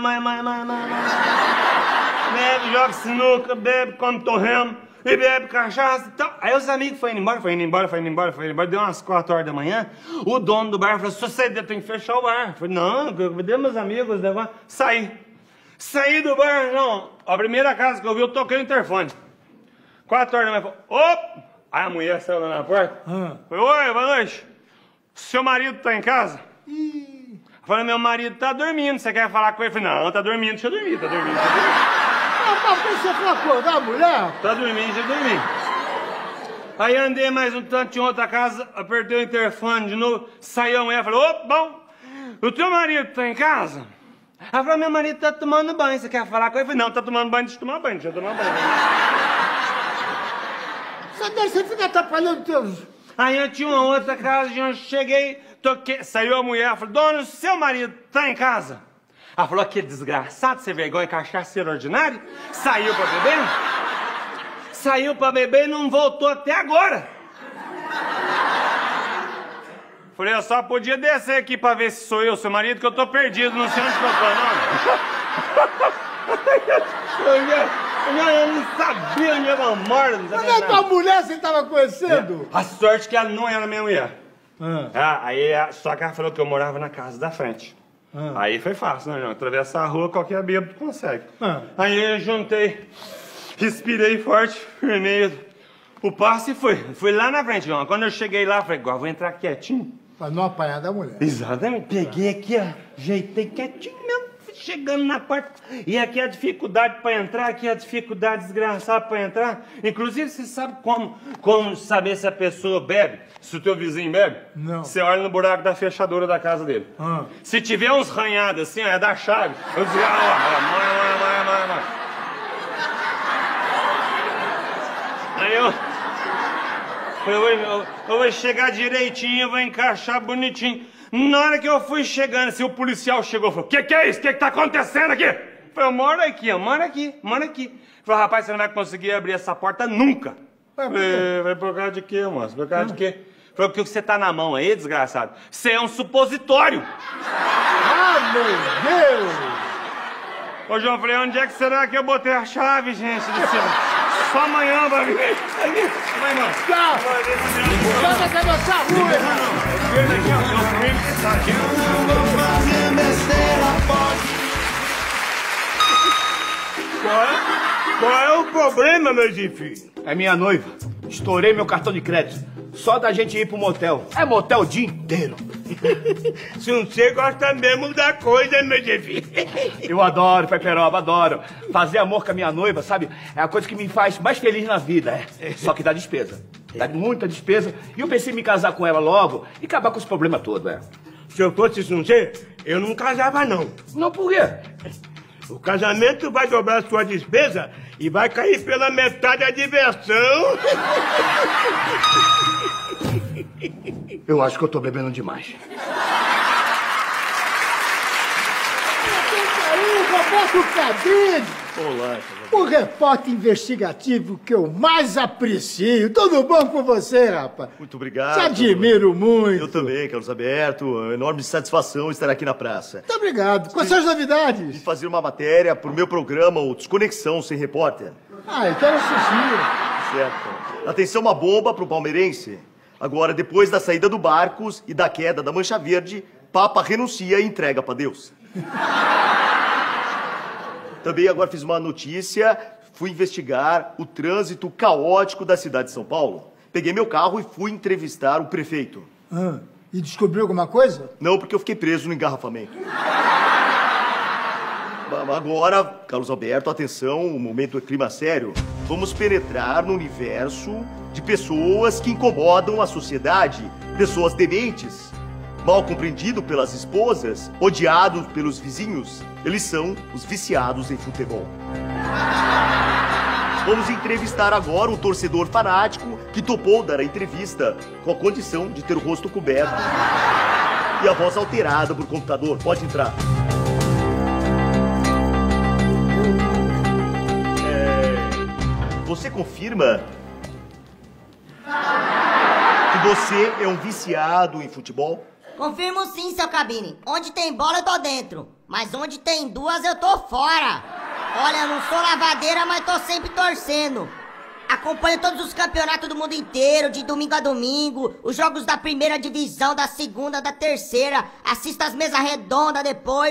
Speaker 14: Bebe, joga sinuca, bebe, come torremo. E bebe cachaça e tal. Aí os amigos foram embora. Deu umas 4 horas da manhã. O dono do bar falou, se você tem que fechar o bar. Eu falei, não, cadê meus amigos? Saí. Saí do bar, não. A primeira casa que eu vi, eu toquei o interfone. 4 horas da manhã, opa! Aí a mulher saiu lá na porta. Falei, oi, boa noite. Seu marido tá em casa? Eu falei, meu marido tá dormindo, você quer falar com ele? Eu falei, não, tá dormindo, deixa eu dormir, tá dormindo.
Speaker 1: Mas você foi acordar a mulher?
Speaker 14: Tá dormindo, deixa eu dormir. Aí andei mais um tanto, tinha outra casa, apertei o interfone de novo, saiu a mulher, falou, opa, bom, o teu marido tá em casa? Ela falou, meu marido tá tomando banho, você quer falar com ele? Eu falei, não, tá tomando banho, deixa eu tomar banho, deixa eu tomar banho.
Speaker 1: Você fica atrapalhando teus...
Speaker 14: Aí eu tinha uma outra casa, eu cheguei, toquei, saiu a mulher, falou, dona, seu marido tá em casa? Ela falou, que desgraçado, sem vergonha, cachaceiro ordinário, saiu pra beber? Saiu pra beber e não voltou até agora. Falei, eu só podia descer aqui pra ver se sou eu, seu marido, que eu tô perdido, não sei onde que eu tô, não. Eu não sabia onde eu moro, não sabia
Speaker 1: nada. Tua mulher você tava conhecendo?
Speaker 14: A sorte que ela não era minha mulher. Só que ela falou que eu morava na casa da frente. Aí foi fácil, né, João? Atravessar a rua, qualquer bêbado consegue. Aí eu juntei, respirei forte, firmei o passo e fui lá na frente, João. Quando eu cheguei lá, falei, agora vou entrar quietinho.
Speaker 1: Pra não apanhar da mulher.
Speaker 14: Exatamente. Peguei aqui, ó, ajeitei quietinho mesmo, chegando na porta. E aqui a dificuldade pra entrar, aqui a dificuldade desgraçada pra entrar. Inclusive, você sabe como saber se a pessoa bebe? Se o teu vizinho bebe?
Speaker 1: Não.
Speaker 14: Você olha no buraco da fechadura da casa dele. Se tiver uns ranhados assim, ó, é da chave. Eu dizia, mãe. Aí eu vou chegar direitinho, vou encaixar bonitinho. Na hora que eu fui chegando, assim, o policial chegou e falou, que é isso? Que tá acontecendo aqui? Eu falei, eu moro aqui. Falei, rapaz, você não vai conseguir abrir essa porta nunca. Vai por causa de quê, moço? Por causa de quê? Falei, porque você tá na mão aí, desgraçado? Você é um supositório.
Speaker 1: Ah, meu Deus!
Speaker 14: Ô, João, falei, onde é que será que eu botei a chave, gente do céu? Só amanhã vai vir. Vai, mano.
Speaker 1: Tchau. Vai fazer nossa rua, irmão.
Speaker 15: Qual é o problema, meu filho?
Speaker 7: É minha noiva. Estourei meu cartão de crédito. Só da gente ir pro motel. É motel o dia inteiro.
Speaker 15: Se você gosta mesmo da coisa, meu filho.
Speaker 7: Eu adoro, Pai Peroba, adoro. Fazer amor com a minha noiva, sabe? É a coisa que me faz mais feliz na vida. Só que dá despesa. Dá muita despesa. E eu pensei em me casar com ela logo e acabar com esse problema todo,
Speaker 15: Se eu fosse você, eu não casava, não.
Speaker 7: Não, por quê?
Speaker 15: O casamento vai dobrar a sua despesa e vai cair pela metade a diversão.
Speaker 7: Eu acho que eu tô bebendo demais.
Speaker 1: Roberto Cabide!
Speaker 7: Olá,
Speaker 1: o repórter investigativo que eu mais aprecio. Tudo bom com você, rapaz?
Speaker 16: Muito obrigado.
Speaker 1: Te admiro muito.
Speaker 16: Eu também, Carlos Alberto. Uma enorme satisfação estar aqui na praça.
Speaker 1: Muito obrigado. Quais são as novidades?
Speaker 16: Vim fazer uma matéria pro meu programa, o Desconexão Sem Repórter.
Speaker 1: Eu quero assistir.
Speaker 16: Certo. Atenção, uma bomba pro palmeirense. Agora, depois da saída do Barcos e da queda da Mancha Verde, Papa renuncia e entrega pra Deus. Também agora fiz uma notícia, fui investigar o trânsito caótico da cidade de São Paulo. Peguei meu carro e fui entrevistar o prefeito.
Speaker 1: E descobriu alguma coisa?
Speaker 16: Não, porque eu fiquei preso no engarrafamento. Agora, Carlos Alberto, atenção, o momento é clima sério. Vamos penetrar no universo de pessoas que incomodam a sociedade. Pessoas dementes, mal compreendido pelas esposas, odiados pelos vizinhos. Eles são os viciados em futebol. Vamos entrevistar agora um torcedor fanático que topou dar a entrevista com a condição de ter o rosto coberto e a voz alterada por computador. Pode entrar. Você confirma que você é um viciado em futebol?
Speaker 17: Confirmo sim, seu Cabine. Onde tem bola eu tô dentro, mas onde tem duas eu tô fora. Olha, eu não sou lavadeira, mas tô sempre torcendo. Acompanho todos os campeonatos do mundo inteiro, de domingo a domingo, os jogos da primeira divisão, da segunda, da terceira, assisto as mesas redondas depois.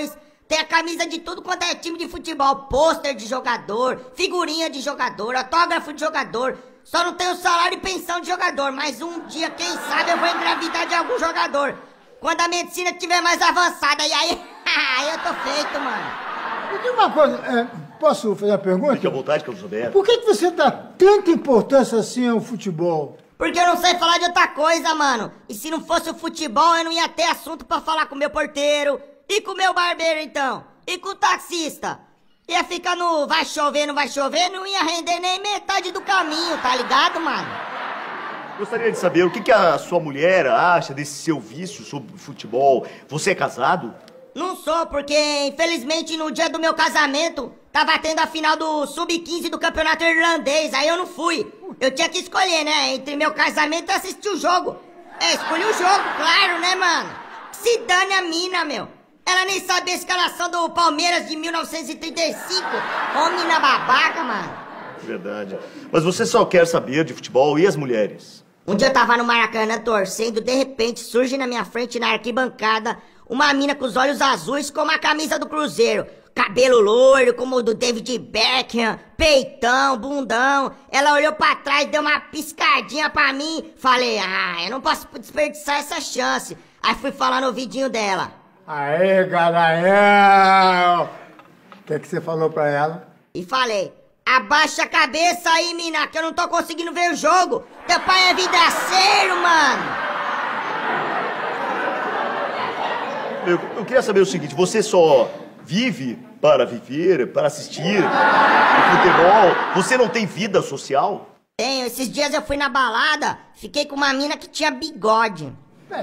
Speaker 17: Tem a camisa de tudo quanto é time de futebol, pôster de jogador, figurinha de jogador, autógrafo de jogador. Só não tenho salário e pensão de jogador, mas um dia, quem sabe, eu vou engravidar de algum jogador. Quando a medicina estiver mais avançada, e aí, aí eu tô feito, mano.
Speaker 1: Me diga uma coisa, posso fazer uma pergunta?
Speaker 16: Fique à vontade, Carlos Alberto.
Speaker 1: Por que você dá tanta importância assim ao futebol?
Speaker 17: Porque eu não sei falar de outra coisa, mano. E se não fosse o futebol, eu não ia ter assunto pra falar com o meu porteiro. E com o meu barbeiro, então? E com o taxista? Ia ficar no vai chover, não ia render nem metade do caminho, tá ligado, mano?
Speaker 16: Gostaria de saber o que a sua mulher acha desse seu vício sobre futebol. Você é casado?
Speaker 17: Não sou, porque infelizmente no dia do meu casamento tava tendo a final do Sub-15 do campeonato irlandês, aí eu não fui. Eu tinha que escolher, né, entre meu casamento e assistir o jogo. Escolhi o jogo, claro, né, mano? Se dane a mina, meu. Ela nem sabia a escalação do Palmeiras de 1935. Ô, mina babaca, mano.
Speaker 16: Verdade. Mas você só quer saber de futebol e as mulheres?
Speaker 17: Um dia eu tava no Maracanã torcendo, de repente surge na minha frente na arquibancada uma mina com os olhos azuis com uma camisa do Cruzeiro. Cabelo loiro, como o do David Beckham, peitão, bundão. Ela olhou pra trás, deu uma piscadinha pra mim. Falei, eu não posso desperdiçar essa chance. Aí fui falar no ouvidinho dela.
Speaker 1: Aê, Garanhão! O que você falou pra ela?
Speaker 17: E falei, abaixa a cabeça aí, mina, que eu não tô conseguindo ver o jogo. Teu pai é vidraceiro, mano.
Speaker 16: Eu queria saber o seguinte, você só vive para viver, para assistir o futebol? Você não tem vida social?
Speaker 17: Tenho. Esses dias eu fui na balada, fiquei com uma mina que tinha bigode.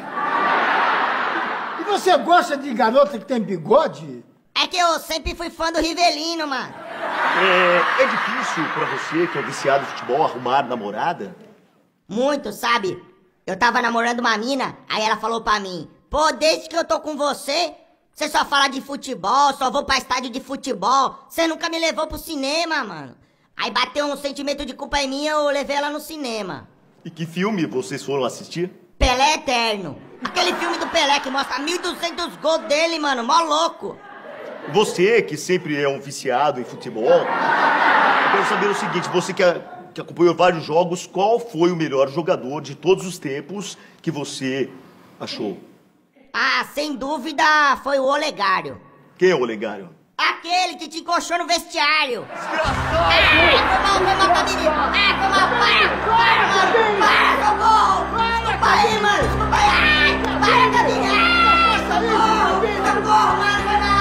Speaker 1: E você gosta de garota que tem bigode?
Speaker 17: É que eu sempre fui fã do Rivelino, mano.
Speaker 16: É difícil pra você, que é viciado em futebol, arrumar namorada?
Speaker 17: Muito, sabe? Eu tava namorando uma mina, aí ela falou pra mim, pô, desde que eu tô com você, você só fala de futebol, só vou pra estádio de futebol, você nunca me levou pro cinema, mano. Aí bateu um sentimento de culpa em mim e eu levei ela no cinema.
Speaker 16: E que filme vocês foram assistir?
Speaker 17: Pelé Eterno. Aquele filme do Pelé que mostra 1.200 gols dele, mano, mó louco.
Speaker 16: Você, que sempre é um viciado em futebol, eu quero saber o seguinte, você que acompanhou vários jogos, qual foi o melhor jogador de todos os tempos que você achou?
Speaker 17: Ah, sem dúvida foi o Olegário.
Speaker 16: Quem é o Olegário?
Speaker 17: Aquele que te encoxou no vestiário. Foi mal, Camilinho. Foi mal, para, mano. Socorro. Desculpa aí, mano. Desculpa aí. Para, Camilinho. Socorro, mano. Foi mal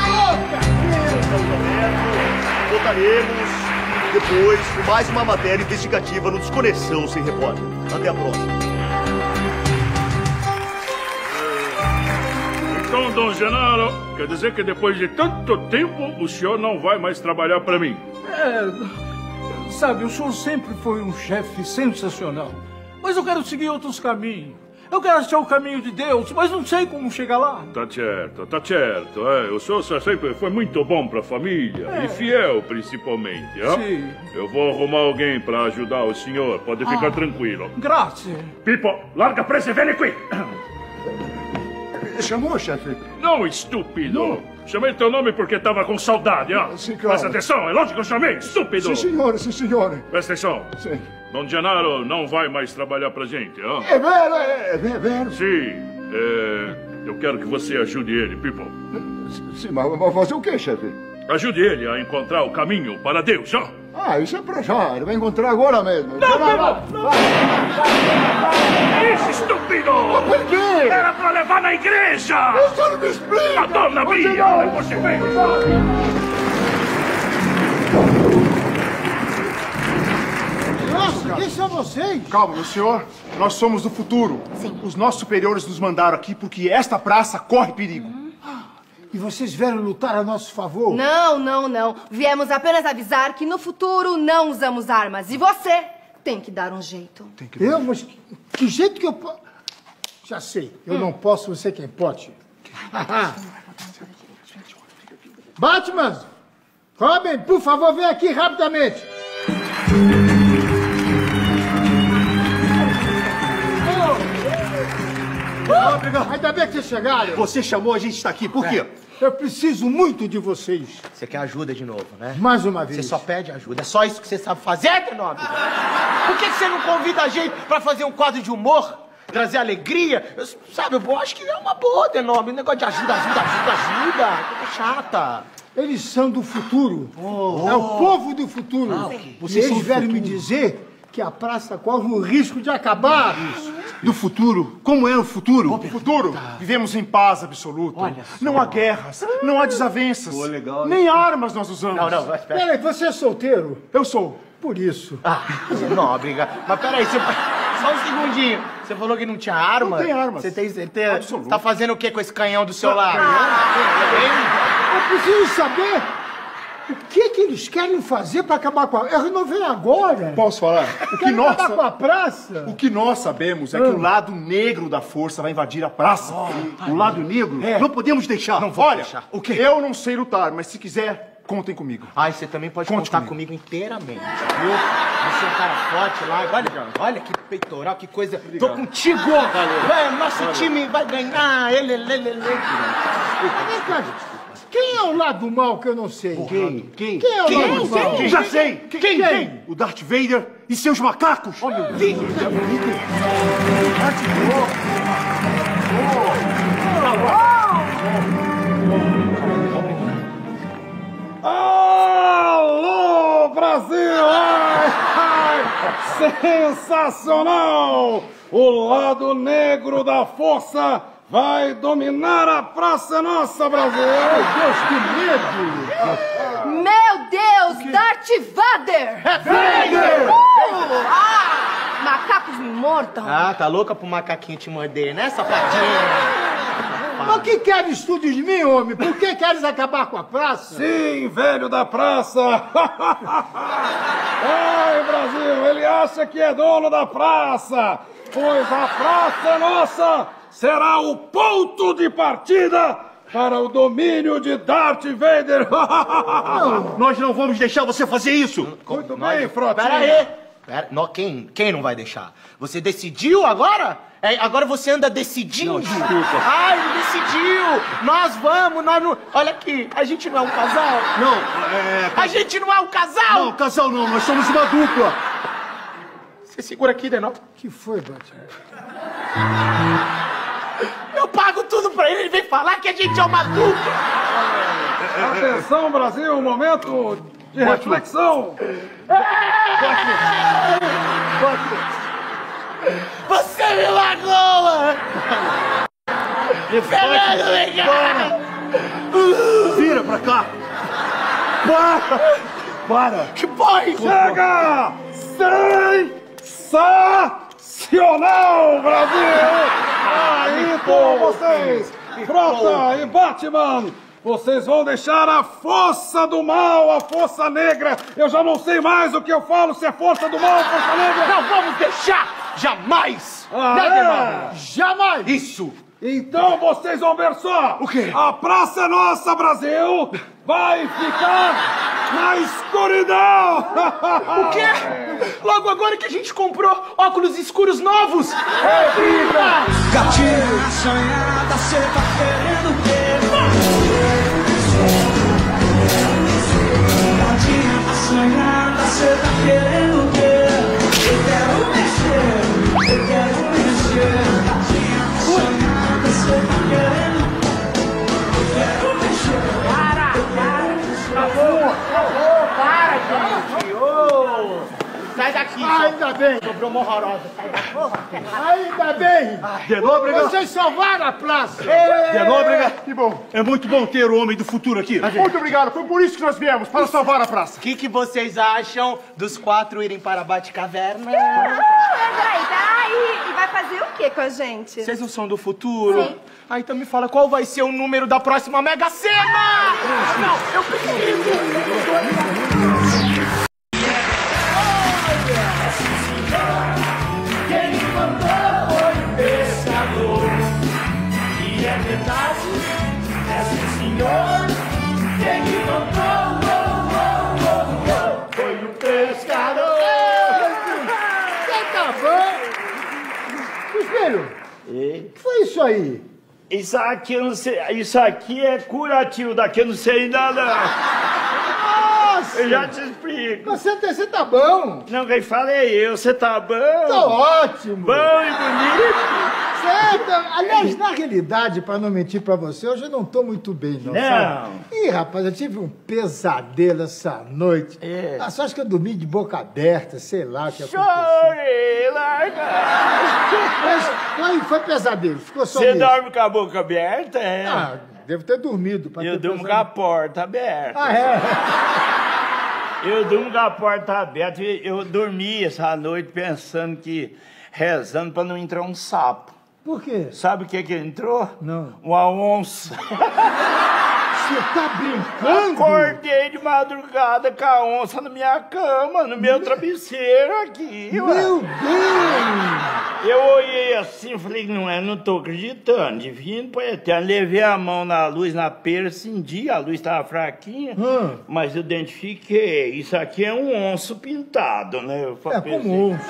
Speaker 17: aí.
Speaker 16: Voltaremos depois com mais uma matéria investigativa no Desconexão Sem Repórter. Até a próxima.
Speaker 18: Então, Dom Genaro, quer dizer que depois de tanto tempo o senhor não vai mais trabalhar para mim?
Speaker 19: Sabe, o senhor sempre foi um chefe sensacional. Mas eu quero seguir outros caminhos. Eu quero achar o caminho de Deus, mas não sei como chegar lá.
Speaker 18: Tá certo. O senhor sempre foi muito bom pra família e fiel, principalmente.
Speaker 19: Sim.
Speaker 18: Eu vou arrumar alguém pra ajudar o senhor, pode ficar tranquilo.
Speaker 19: Grazie.
Speaker 18: Pipo, larga presa e vem aqui.
Speaker 20: Chamou, chefe?
Speaker 18: Não, estúpido. Não. Chamei teu nome porque tava com saudade, ó.
Speaker 20: Sim, claro.
Speaker 18: Presta atenção, é lógico que eu chamei, estúpido.
Speaker 20: Sim, senhor.
Speaker 18: Presta atenção.
Speaker 20: Sim.
Speaker 18: Dom Genaro não vai mais trabalhar pra gente, ó.
Speaker 20: É vero.
Speaker 18: Sim, eu quero que você ajude ele, Pipo.
Speaker 20: Sim, mas fazer o quê, chefe?
Speaker 18: Ajude ele a encontrar o caminho para Deus, ó.
Speaker 20: Isso é pra já. Ele vai encontrar agora mesmo.
Speaker 18: Não! Isso, estúpido!
Speaker 20: Por quê?
Speaker 18: Era pra levar na igreja!
Speaker 20: Isso não me explica!
Speaker 18: A dona Bia! Você vem!
Speaker 1: Nossa, quem são vocês?
Speaker 20: Calma, meu senhor. Nós somos do futuro.
Speaker 5: Sim.
Speaker 20: Os nossos superiores nos mandaram aqui porque esta praça corre perigo.
Speaker 1: E vocês vieram lutar a nosso favor?
Speaker 12: Não. Viemos apenas avisar que no futuro não usamos armas. E você tem que dar um jeito.
Speaker 1: Eu? Mas que jeito que eu posso? Já sei. Eu não posso, você quem pode. Batman! Robin, por favor, vem aqui rapidamente. Obrigado. Ainda bem que vocês chegaram.
Speaker 16: Você chamou, a gente está aqui. Por quê?
Speaker 1: Eu preciso muito de vocês.
Speaker 6: Você quer ajuda de novo, né?
Speaker 1: Mais uma vez.
Speaker 6: Você só pede ajuda. É só isso que você sabe fazer, Denobri? Por que você não convida a gente pra fazer um quadro de humor? Trazer alegria? Eu acho que é uma boa, Denobri. Um negócio de ajuda. Coisa chata.
Speaker 1: Eles são do futuro. É o povo do futuro.
Speaker 10: Vocês
Speaker 1: Eles
Speaker 10: são do
Speaker 1: vieram me
Speaker 10: futuro.
Speaker 1: dizer que a praça corre o risco de acabar.
Speaker 10: Do futuro? Como é o futuro? O futuro? Vivemos em paz absoluta. Não há guerras, não há desavenças. Nem armas nós usamos.
Speaker 6: Não,
Speaker 1: Peraí, você é solteiro?
Speaker 10: Eu sou.
Speaker 1: Por isso.
Speaker 6: Não, obrigado. Mas peraí, só um segundinho. Você falou que não tinha arma?
Speaker 10: Não tem armas.
Speaker 6: Você tem certeza? Absoluto. Tá fazendo o que com esse canhão do seu lado?
Speaker 1: Eu preciso saber o que eles querem fazer para acabar com a... Eu renovei agora.
Speaker 10: Posso falar?
Speaker 1: Querem acabar com a praça?
Speaker 10: O que nós sabemos é que o lado negro da força vai invadir a praça. O lado negro? Não podemos deixar. Não vou deixar. O quê? Eu não sei lutar, mas se quiser, contem comigo.
Speaker 6: E você também pode contar comigo inteiramente, viu? Você é um cara forte lá. Olha que peitoral, que coisa. Tô contigo! Nosso time vai ganhar.
Speaker 1: Quem é o lado mal que eu não sei?
Speaker 10: Quem?
Speaker 1: Quem é o lado mal?
Speaker 10: Já sei! Quem? O Darth Vader e seus macacos! Oh, meu Deus!
Speaker 19: Alô, Brasil! Sensacional! O lado negro da força vai dominar a Praça Nossa, Brasil!
Speaker 1: Meu Deus, que medo!
Speaker 12: Meu Deus, Darth Vader!
Speaker 6: Vader!
Speaker 12: Macacos me mordam.
Speaker 6: Tá louca pro macaquinho te morder, né, sapatinha?
Speaker 1: Mas o que queres tu de mim, homem? Por que queres acabar com a praça?
Speaker 19: Sim, velho da praça! Ai, Brasil, ele acha que é dono da praça, pois a Praça Nossa será o ponto de partida para o domínio de Darth Vader!
Speaker 10: Nós não vamos deixar você fazer isso!
Speaker 19: Muito bem, Frotinha!
Speaker 6: Pera aí! Quem não vai deixar? Você decidiu agora? Agora você anda decidindo?
Speaker 10: Não, desculpa.
Speaker 6: Ele decidiu! Nós vamos, nós não... Olha aqui, a gente não é um casal?
Speaker 10: Não,
Speaker 6: A gente não é um casal?
Speaker 10: Não, casal não, nós somos uma dupla!
Speaker 6: Você segura aqui, Denobri.
Speaker 1: Que foi, Batman?
Speaker 6: Eu pago tudo pra ele vem falar que a gente é uma dupla!
Speaker 19: Atenção, Brasil, momento de reflexão!
Speaker 6: Você me magoa!
Speaker 10: Vira pra cá! Para!
Speaker 6: Que boy!
Speaker 19: Chega! Sensacional, Brasil! Aí com vocês, Frota e Batman! Vocês vão deixar a força do mal, a força negra. Eu já não sei mais o que eu falo, se é força do mal ou força negra.
Speaker 6: Não vamos deixar! Jamais!
Speaker 1: Jamais!
Speaker 6: Isso!
Speaker 19: Então vocês vão ver só.
Speaker 10: O quê?
Speaker 19: A Praça Nossa, Brasil, vai ficar na escuridão.
Speaker 6: O quê? Logo agora que a gente comprou óculos escuros novos!
Speaker 21: Gatinha sonhada, cê tá querendo o quê? Gatinha sonhada, cê tá querendo o quê? Eu quero mexer, eu quero mexer. Gatinha sonhada, cê tá querendo. Eu quero mexer.
Speaker 4: Para!
Speaker 6: gente! Sai daqui!
Speaker 1: Ainda bem!
Speaker 6: Sobrou uma horrorosa.
Speaker 1: Ainda bem!
Speaker 10: Denôbrega!
Speaker 1: Vocês salvaram a praça!
Speaker 10: Denôbrega! Que bom! É muito bom ter o homem do futuro aqui. Muito obrigado, foi por isso que nós viemos, para salvar a praça.
Speaker 6: O que vocês acham dos 4 irem para a Batcaverna?
Speaker 12: Peraí, e vai fazer o que com a gente?
Speaker 6: Vocês não são do futuro?
Speaker 12: Sim.
Speaker 6: Então me fala, qual vai ser o número da próxima Mega Sena? Não, eu preciso!
Speaker 21: Quem me contou,
Speaker 1: foi o pescador. Você tá bom? Filho, o que foi isso aí?
Speaker 15: Isso aqui eu não sei. Isso aqui é curativo, daqui eu não sei nada.
Speaker 1: Nossa!
Speaker 15: Eu já te explico.
Speaker 1: Você tá bom.
Speaker 15: Não, quem fala é eu. Você tá bom?
Speaker 1: Tô ótimo.
Speaker 15: Bom e bonito.
Speaker 1: Aliás, na realidade, pra não mentir pra você, hoje eu não tô muito bem, não. Sabe? Ih, rapaz, eu tive um pesadelo essa noite. Só acho que eu dormi de boca aberta, sei lá o que aconteceu.
Speaker 15: Chorei, larga.
Speaker 1: Mas foi pesadelo, ficou só
Speaker 15: Você
Speaker 1: mesmo.
Speaker 15: dorme com a boca aberta, é?
Speaker 1: Ah, devo ter dormido.
Speaker 15: Eu durmo com a porta aberta.
Speaker 1: Ah, é?
Speaker 15: Eu durmo com a porta aberta. Eu dormi essa noite pensando que... rezando pra não entrar um sapo.
Speaker 1: Por quê?
Speaker 15: Sabe o que entrou?
Speaker 1: Não.
Speaker 15: Uma onça.
Speaker 1: Você tá brincando?
Speaker 15: Acordei de madrugada com a onça na minha cama, no meu travesseiro aqui.
Speaker 1: Meu Deus!
Speaker 15: Eu olhei assim e falei, não tô acreditando. Divino Pai Eterno. Levei a mão na luz, na pera, acendi, a luz tava fraquinha, mas eu identifiquei. Isso aqui é um onço pintado, né? Eu pensei,
Speaker 1: como onço.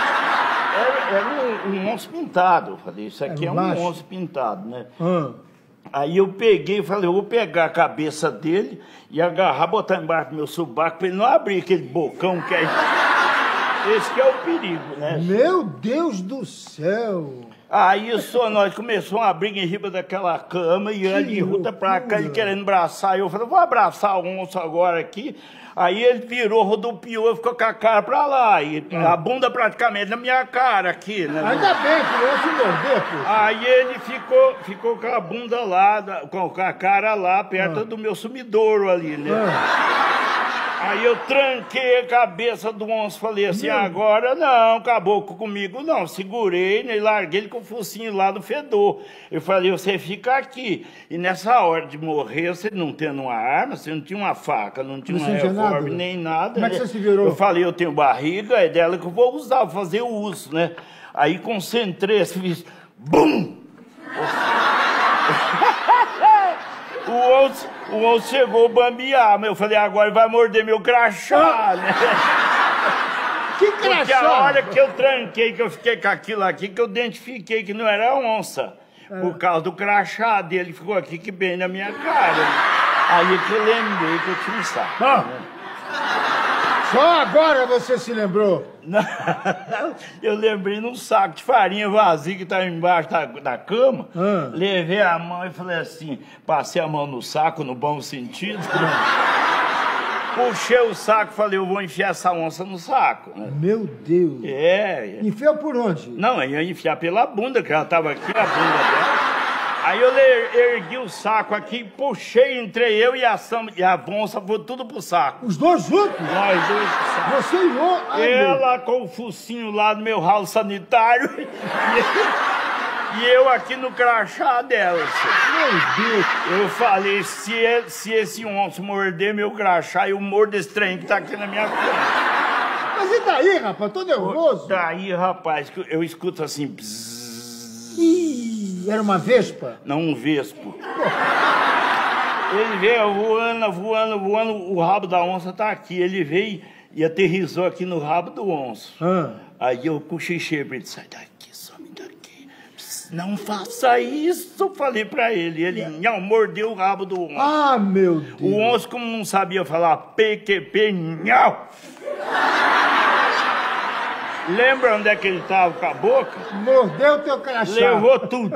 Speaker 15: Era um onço pintado. Eu falei, isso aqui é um onço pintado, né? Aí eu peguei e falei, eu vou pegar a cabeça dele e agarrar, botar embaixo do meu subaco pra ele não abrir aquele bocão que é... Esse que é o perigo, né?
Speaker 1: Meu Deus do céu!
Speaker 15: Aí nós começamos uma briga em riba daquela cama e ele de ruta pra cá, ele querendo abraçar. Eu falei, vou abraçar o onço agora aqui. Aí ele virou, rodopiou, ficou com a cara pra lá. E a bunda praticamente na minha cara aqui, né?
Speaker 1: Ainda bem que não se morder, pô.
Speaker 15: Aí ele ficou com a bunda lá, com a cara lá, perto do meu sumidouro ali, né? Aí eu tranquei a cabeça do onço, falei assim, agora não, acabou comigo não. Segurei, né, e larguei ele com o focinho lá do fedor. Eu falei, você fica aqui. E nessa hora de morrer, você não tendo uma arma, você não tinha uma faca, não tinha um revólver, nem nada.
Speaker 1: Como é que você se virou?
Speaker 15: Eu falei, eu tenho barriga, é dela que eu vou usar, vou fazer o uso, né? Aí concentrei, assim, fiz, bum! O onço chegou a bambear, mas eu falei, agora ele vai morder meu crachá, né?
Speaker 1: Que crachá?
Speaker 15: Porque a hora que eu tranquei, que eu fiquei com aquilo aqui, que eu identifiquei que não era onça. Por causa do crachá dele, ficou aqui que bem na minha cara. Aí que eu lembrei que eu tinha um saco.
Speaker 1: Só agora você se lembrou?
Speaker 15: Não, eu lembrei num saco de farinha vazio que estava embaixo da cama. Levei a mão e falei assim, passei a mão no saco, no bom sentido. Puxei o saco e falei, eu vou enfiar essa onça no saco.
Speaker 1: Meu Deus. Enfiou por onde?
Speaker 15: Não, eu ia enfiar pela bunda, que ela estava aqui, a bunda dela. Aí eu ergui o saco aqui, puxei, entrei eu e a onça, foi tudo pro saco.
Speaker 1: Os dois juntos?
Speaker 15: Nós dois pro saco.
Speaker 1: Você e o...
Speaker 15: Ela com o focinho lá no meu ralo sanitário e eu aqui no crachá dela.
Speaker 1: Meu Deus.
Speaker 15: Eu falei, se esse onço morder meu crachá, eu mordo esse trem que tá aqui na minha frente.
Speaker 1: Mas e daí, rapaz? Tô nervoso.
Speaker 15: Daí, rapaz, eu escuto assim... Bzzz.
Speaker 1: Ih, era uma vespa?
Speaker 15: Não, um vespo. Ele veio voando, o rabo da onça tá aqui. Ele veio e aterrissou aqui no rabo do onço. Aí eu cochichei pra ele, sai daqui, some daqui. Não faça isso, falei pra ele. Ele não, mordeu o rabo do onço.
Speaker 1: Ah, meu Deus.
Speaker 15: O onço, como não sabia falar PQP, não. Lembra onde é que ele tava com a boca?
Speaker 1: Mordeu teu crachá.
Speaker 15: Levou tudo.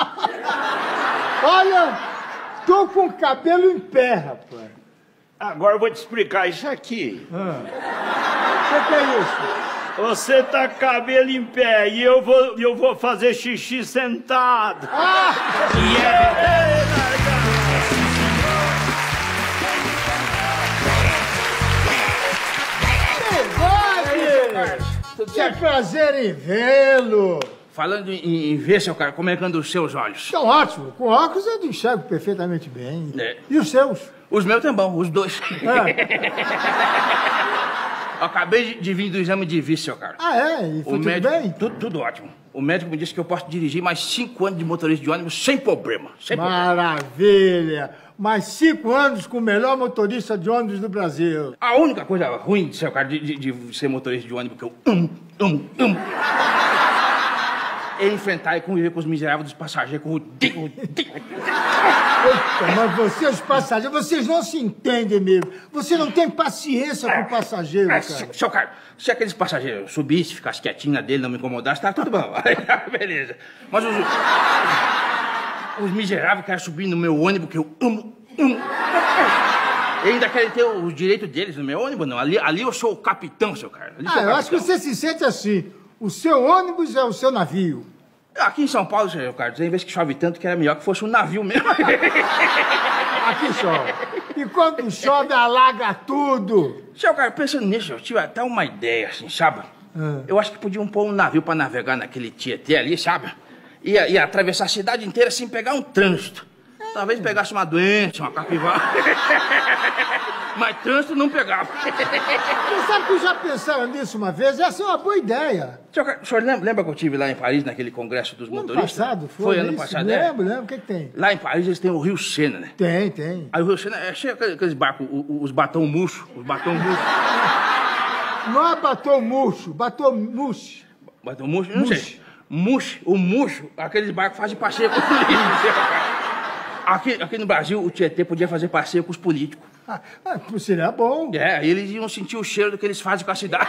Speaker 1: Olha, tô com o cabelo em pé, rapaz.
Speaker 15: Agora eu vou te explicar isso aqui.
Speaker 1: O que é isso?
Speaker 15: Você tá com cabelo em pé e eu vou fazer xixi sentado.
Speaker 1: Que prazer em vê-lo.
Speaker 7: Falando em ver, seu cara, como é que andam os seus olhos?
Speaker 1: Estão ótimo. Com óculos eu enxergo perfeitamente bem. E os seus?
Speaker 7: Os meus também, os dois. Acabei de vir do exame de vista, seu cara.
Speaker 1: E foi tudo bem?
Speaker 7: Tudo ótimo. O médico me disse que eu posso dirigir mais 5 anos de motorista de ônibus sem problema.
Speaker 1: Maravilha! Mais 5 anos com o melhor motorista de ônibus do Brasil.
Speaker 7: A única coisa ruim, seu cara, de ser motorista de ônibus que eu amo, enfrentar e conviver com os miseráveis dos passageiros, com o...
Speaker 1: Mas vocês, passageiros, vocês não se entendem mesmo. Você não tem paciência com o passageiro, cara.
Speaker 7: Seu Carlos, se aqueles passageiros subissem, ficassem quietinhos na dele, não me incomodassem, tá tudo bom. Beleza. Mas os miseráveis querem subir no meu ônibus, que eu amo. E ainda querem ter os direitos deles no meu ônibus, não. Ali eu sou o capitão, seu Carlos.
Speaker 1: Eu acho que você se sente assim. O seu ônibus é o seu navio.
Speaker 7: Aqui em São Paulo, seu Carlos, tem vezes que chove tanto que era melhor que fosse um navio mesmo.
Speaker 1: Aqui chove. E quando chove, alaga tudo.
Speaker 7: Seu Carlos, pensando nisso, eu tive até uma ideia, assim, sabe? Eu acho que podiam pôr um navio pra navegar naquele Tietê ali, sabe? Ia atravessar a cidade inteira sem pegar um trânsito. Talvez pegasse uma doença, uma capivara. Mas trânsito não pegava.
Speaker 1: Você sabe que já pensaram nisso uma vez? Essa é uma boa ideia.
Speaker 7: O senhor lembra que eu estive lá em Paris, naquele congresso dos motoristas?
Speaker 1: Ano passado,
Speaker 7: foi ano passado,
Speaker 1: Lembro. O que tem?
Speaker 7: Lá em Paris eles têm o Rio Sena, né?
Speaker 1: Tem.
Speaker 7: Aí o Rio Sena é cheio aqueles barcos, os batão murcho,
Speaker 1: Não é batom murcho, batom murcho.
Speaker 7: Batom murcho? Não sei. O murcho, aqueles barcos fazem passeio com os políticos. Aqui no Brasil, o Tietê podia fazer passeio com os políticos.
Speaker 1: Seria bom.
Speaker 7: Eles iam sentir o cheiro do que eles fazem com a cidade.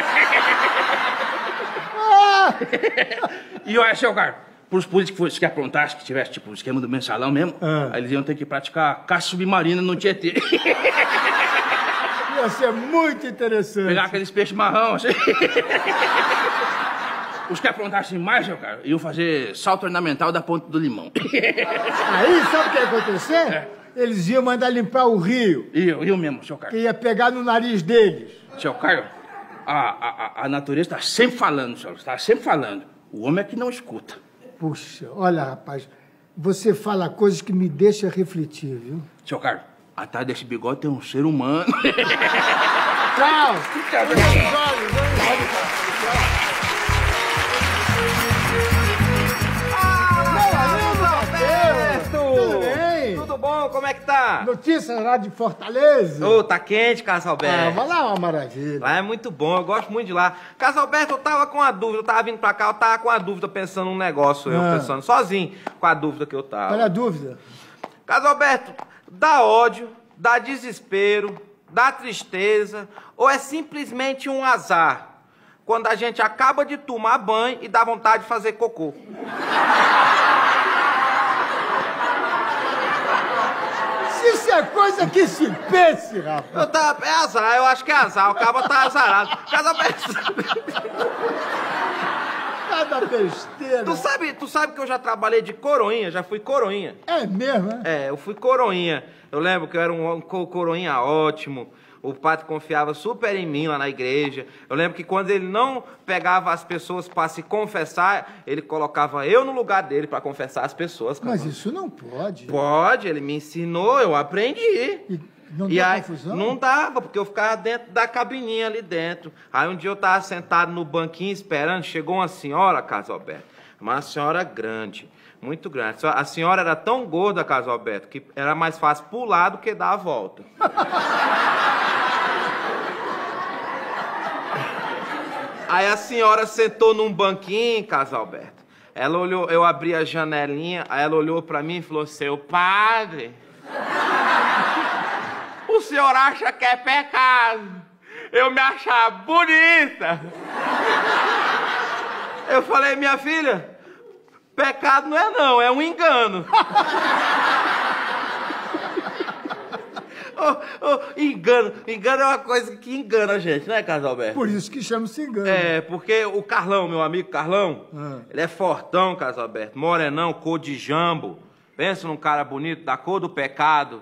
Speaker 7: E olha, seu Carlos, pros políticos que aprontassem, que tivesse tipo o esquema do mensalão mesmo, aí eles iam ter que praticar caça submarina no Tietê.
Speaker 1: Ia ser muito interessante.
Speaker 7: Pegar aqueles peixes marrão, assim. Os que aprontassem mais, seu cara, iam fazer salto ornamental da Ponte do Limão.
Speaker 1: Aí, sabe o que ia acontecer? Eles iam mandar limpar o rio.
Speaker 7: Iam mesmo, seu Carlos.
Speaker 1: Que ia pegar no nariz deles.
Speaker 7: Seu Carlos, a natureza está sempre falando, senhor. Está sempre falando. O homem é que não escuta.
Speaker 1: Puxa, olha, rapaz, você fala coisas que me deixam refletir, viu?
Speaker 7: Seu Carlos, atrás desse bigode tem um ser humano.
Speaker 1: Tchau!
Speaker 11: Tudo bom? Como é que tá?
Speaker 1: Notícias lá de Fortaleza.
Speaker 11: Tá quente, Casalberto.
Speaker 1: Vai lá, é uma maravilha.
Speaker 11: Lá é muito bom, eu gosto muito de lá. Casalberto, eu tava com uma dúvida, eu tava vindo pra cá, eu tava com uma dúvida pensando num negócio, pensando sozinho com a dúvida que eu tava.
Speaker 1: Qual é a dúvida?
Speaker 11: Casalberto, dá ódio, dá desespero, dá tristeza, ou é simplesmente um azar? Quando a gente acaba de tomar banho e dá vontade de fazer cocô.
Speaker 1: Isso é coisa que se pense, rapaz.
Speaker 11: É azar, eu acho que é azar. O cabo tá azarado.
Speaker 1: Cada besteira.
Speaker 11: Tu sabe que eu já trabalhei de coroinha, já fui coroinha.
Speaker 1: É mesmo, é?
Speaker 11: Eu fui coroinha. Eu lembro que eu era um coroinha ótimo. O padre confiava super em mim lá na igreja. Eu lembro que quando ele não pegava as pessoas para se confessar, ele colocava eu no lugar dele para confessar as pessoas.
Speaker 1: Mas isso não pode.
Speaker 11: Pode, ele me ensinou, eu aprendi.
Speaker 1: Não deu confusão?
Speaker 11: Não dava, porque eu ficava dentro da cabininha ali dentro. Aí um dia eu tava sentado no banquinho esperando, chegou uma senhora, Casalberto, uma senhora grande, muito grande. A senhora era tão gorda, Casalberto, que era mais fácil pular do que dar a volta. Aí a senhora sentou num banquinho, Casalberto. Ela olhou, eu abri a janelinha, aí ela olhou pra mim e falou: seu padre, o senhor acha que é pecado eu me achar bonita? Eu falei: minha filha, pecado não é não, é um engano. Engano é uma coisa que engana a gente, né, Casalberto?
Speaker 1: Por isso que chama-se engano.
Speaker 11: Porque o Carlão, meu amigo Carlão, ele é fortão, Casalberto, morenão, cor de jambo. Pensa num cara bonito, da cor do pecado.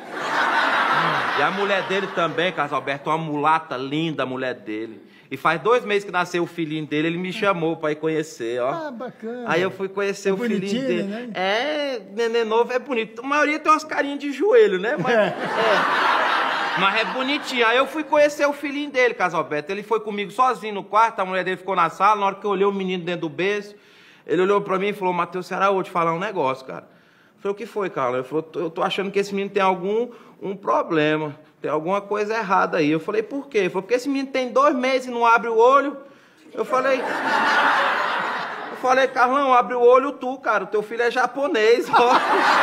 Speaker 11: E a mulher dele também, Casalberto, uma mulata linda, a mulher dele. E faz 2 meses que nasceu o filhinho dele, ele me chamou pra ir conhecer, ó.
Speaker 1: Bacana.
Speaker 11: Aí eu fui conhecer o filhinho dele.
Speaker 1: Né?
Speaker 11: Neném novo é bonito. A maioria tem umas carinhas de joelho, né? Mas é bonitinho. Aí eu fui conhecer o filhinho dele, Casalberto. Ele foi comigo sozinho no quarto, a mulher dele ficou na sala. Na hora que eu olhei o menino dentro do berço, ele olhou pra mim e falou: Matheus Ceará, eu vou te falar um negócio, cara. Eu falei: o que foi, Carlos? Ele falou: eu tô achando que esse menino tem algum problema. Tem alguma coisa errada aí. Eu falei: por quê? Ele falou: porque esse menino tem 2 meses e não abre o olho. Eu falei: falei, Carlão, abre o olho tu, cara. O teu filho é japonês, ó.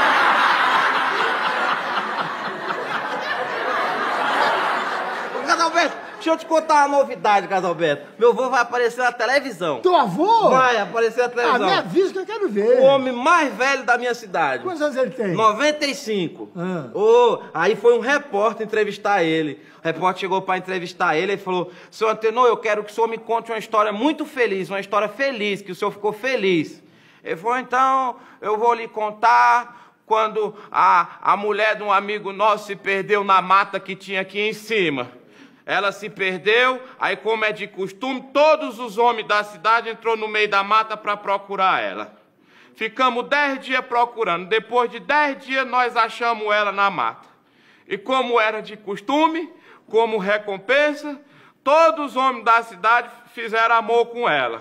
Speaker 11: Casalberto, deixa eu te contar uma novidade, Casalberto. Meu avô vai aparecer na televisão.
Speaker 1: Teu avô?
Speaker 11: Vai aparecer na televisão.
Speaker 1: Ah, me avisa que eu quero ver.
Speaker 11: O homem mais velho da minha cidade.
Speaker 1: Quantos anos ele tem?
Speaker 11: 95. Aí foi um repórter entrevistar ele. O repórter chegou pra entrevistar ele e falou: Seu Antenor, eu quero que o senhor me conte uma história muito feliz, uma história feliz, que o senhor ficou feliz. Ele falou: então, eu vou lhe contar quando a mulher de um amigo nosso se perdeu na mata que tinha aqui em cima. Ela se perdeu, aí como é de costume, todos os homens da cidade entrou no meio da mata para procurar ela. Ficamos 10 dias procurando. Depois de 10 dias, nós achamos ela na mata. E como era de costume, como recompensa, todos os homens da cidade fizeram amor com ela.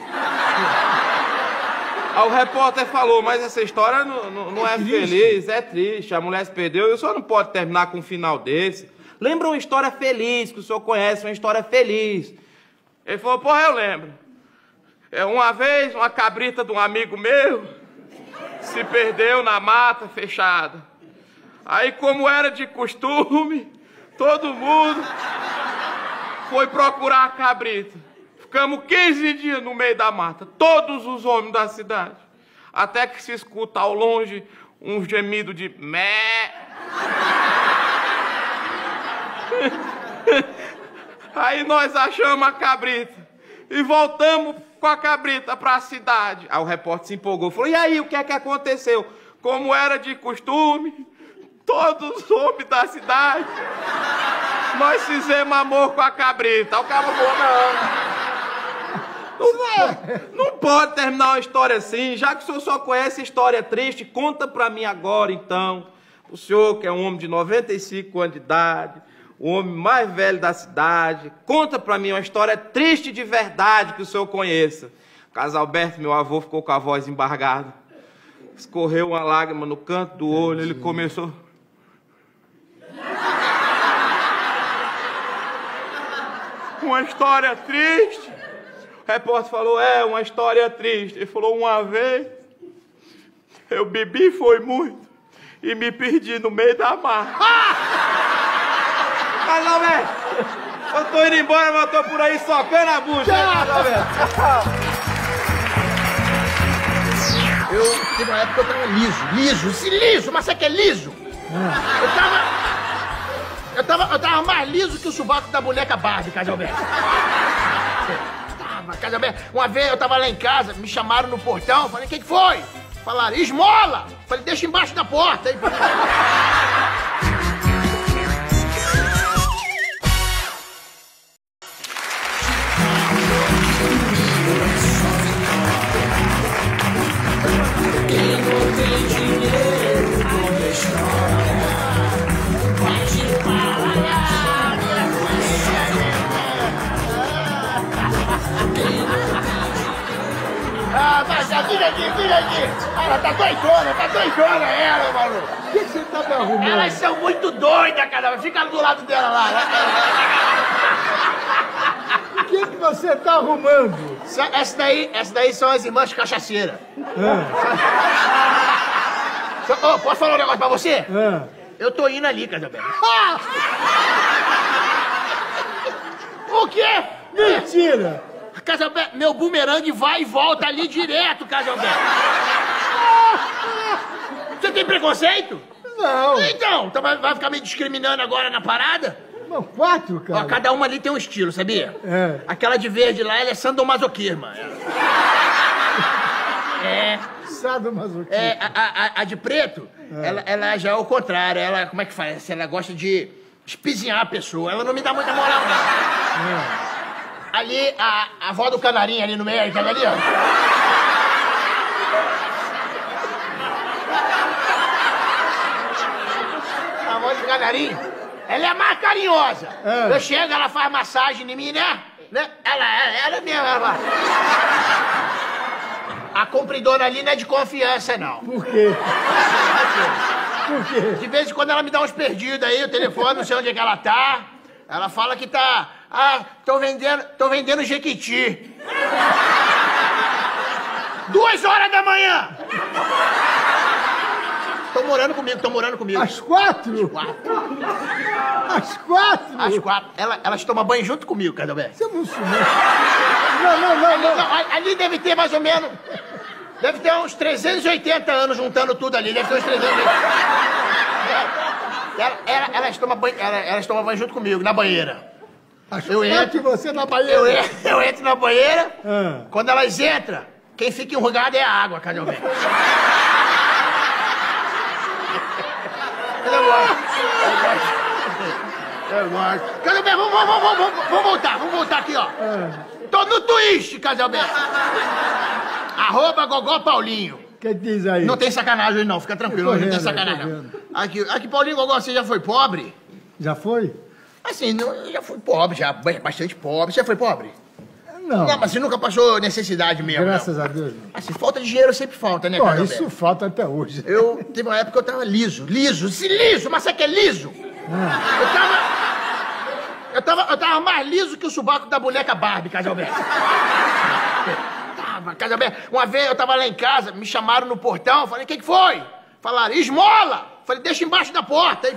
Speaker 11: Aí o repórter falou, mas essa história não é feliz, é triste. A mulher se perdeu e o senhor não pode terminar com um final desse. Lembra uma história feliz que o senhor conhece, uma história feliz? Ele falou, porra, eu lembro. Uma vez, uma cabrita de um amigo meu se perdeu na mata fechada. Aí, como era de costume, todo mundo foi procurar a cabrita. Ficamos 15 dias no meio da mata, todos os homens da cidade. Até que se escuta ao longe um gemido de mé. Aí nós achamos a cabrita e voltamos com a cabrita para a cidade. Aí o repórter se empolgou, falou, e aí, o que é que aconteceu? Como era de costume, todos os homens da cidade, nós fizemos amor com a cabrita. Aí o cara falou, não pode terminar uma história assim, já que o senhor só conhece história triste, conta pra mim agora, então. O senhor, que é um homem de 95 anos de idade, o homem mais velho da cidade, conta pra mim uma história triste de verdade que o senhor conheça. Casalberto, meu avô, ficou com a voz embargada. Escorreu uma lágrima no canto do olho, ele começou... Uma história triste. O repórter falou, uma história triste. Ele falou, uma vez, eu bebi foi muito e me perdi no meio da mata. Casalberto, eu tô indo embora, mas eu tô por aí socando a bucha.
Speaker 1: Eu tive uma época que eu tava liso, mas sabe que é liso? Eu tava mais liso que o sovaco da boneca Barbie, Casalberto. Casalberto, uma vez eu tava lá em casa, me chamaram no portão, falei, o que foi? Falaram, esmola! Falei, deixa embaixo da porta aí. Vira aqui. Ela tá doidona ela, maluco. O que você tá me arrumando? Elas são muito doidas, cara. Fica do lado dela lá. O que você tá arrumando? Essa daí são as irmãs cachaceiras. Posso falar um negócio pra você? Eu tô indo ali, Casalberto. O quê? Mentira! Casalberto, meu bumerangue vai e volta ali direto, Casalberto. Você tem preconceito? Não. Então vai ficar me discriminando agora na parada? Não, 4, cara. Ó, cada uma ali tem um estilo, sabia? Aquela de verde lá, ela é sadomasoquismo. Sadomasoquismo. A de preto, ela já é o contrário. Ela, como é que faz? Ela gosta de espizinhar a pessoa. Ela não me dá muita moral, não. Ali, a avó do canarinho ali no meio, tá ali, ó. A avó do canarinho, ela é a mais carinhosa. Eu chego, ela faz massagem em mim, né? Ela mesmo, ela faz. A compridona ali não é de confiança, não. Por quê? Por quê? De vez em quando ela me dá uns perdidos aí, o telefone, não sei onde é que ela tá. Ela fala que tá... tô vendendo Jequiti.
Speaker 3: 2 horas da manhã! Estão morando comigo.
Speaker 1: Às 4? Às 4?
Speaker 3: Às 4. Elas tomam banho junto comigo, Casalberto.
Speaker 1: Você não se Não.
Speaker 3: Ali deve ter mais ou menos... Deve ter uns 380 anos juntando tudo ali. Deve ter uns 380. Elas tomam banho junto comigo, na banheira. Eu entro...
Speaker 1: você na banheira?
Speaker 3: Eu entro na banheira. Quando elas entram, quem fica enrugado é a água, Casalberto. Eu gosto. Casalberto, vamos voltar aqui, ó. Tô no Twitch, Casalberto. @Gogó Paulinho.
Speaker 1: O que diz aí?
Speaker 3: Não tem sacanagem não, fica tranquilo, não tem sacanagem. Aqui, Paulinho Gogó, você já foi pobre?
Speaker 1: Já foi?
Speaker 3: Assim, eu já fui pobre, já bastante pobre. Você já foi pobre?
Speaker 1: Não.
Speaker 3: Não, mas você nunca passou necessidade mesmo.
Speaker 1: Graças a Deus.
Speaker 3: Assim, falta de dinheiro sempre falta, né,
Speaker 1: Bom, isso falta até hoje.
Speaker 3: Teve uma época que eu tava liso, mas sabe que é liso? Eu tava mais liso que o subaco da boneca Barbie, Casalberto. Casalberto, uma vez eu tava lá em casa, me chamaram no portão, falei, o que foi? Falaram, esmola! Falei, deixa embaixo da porta.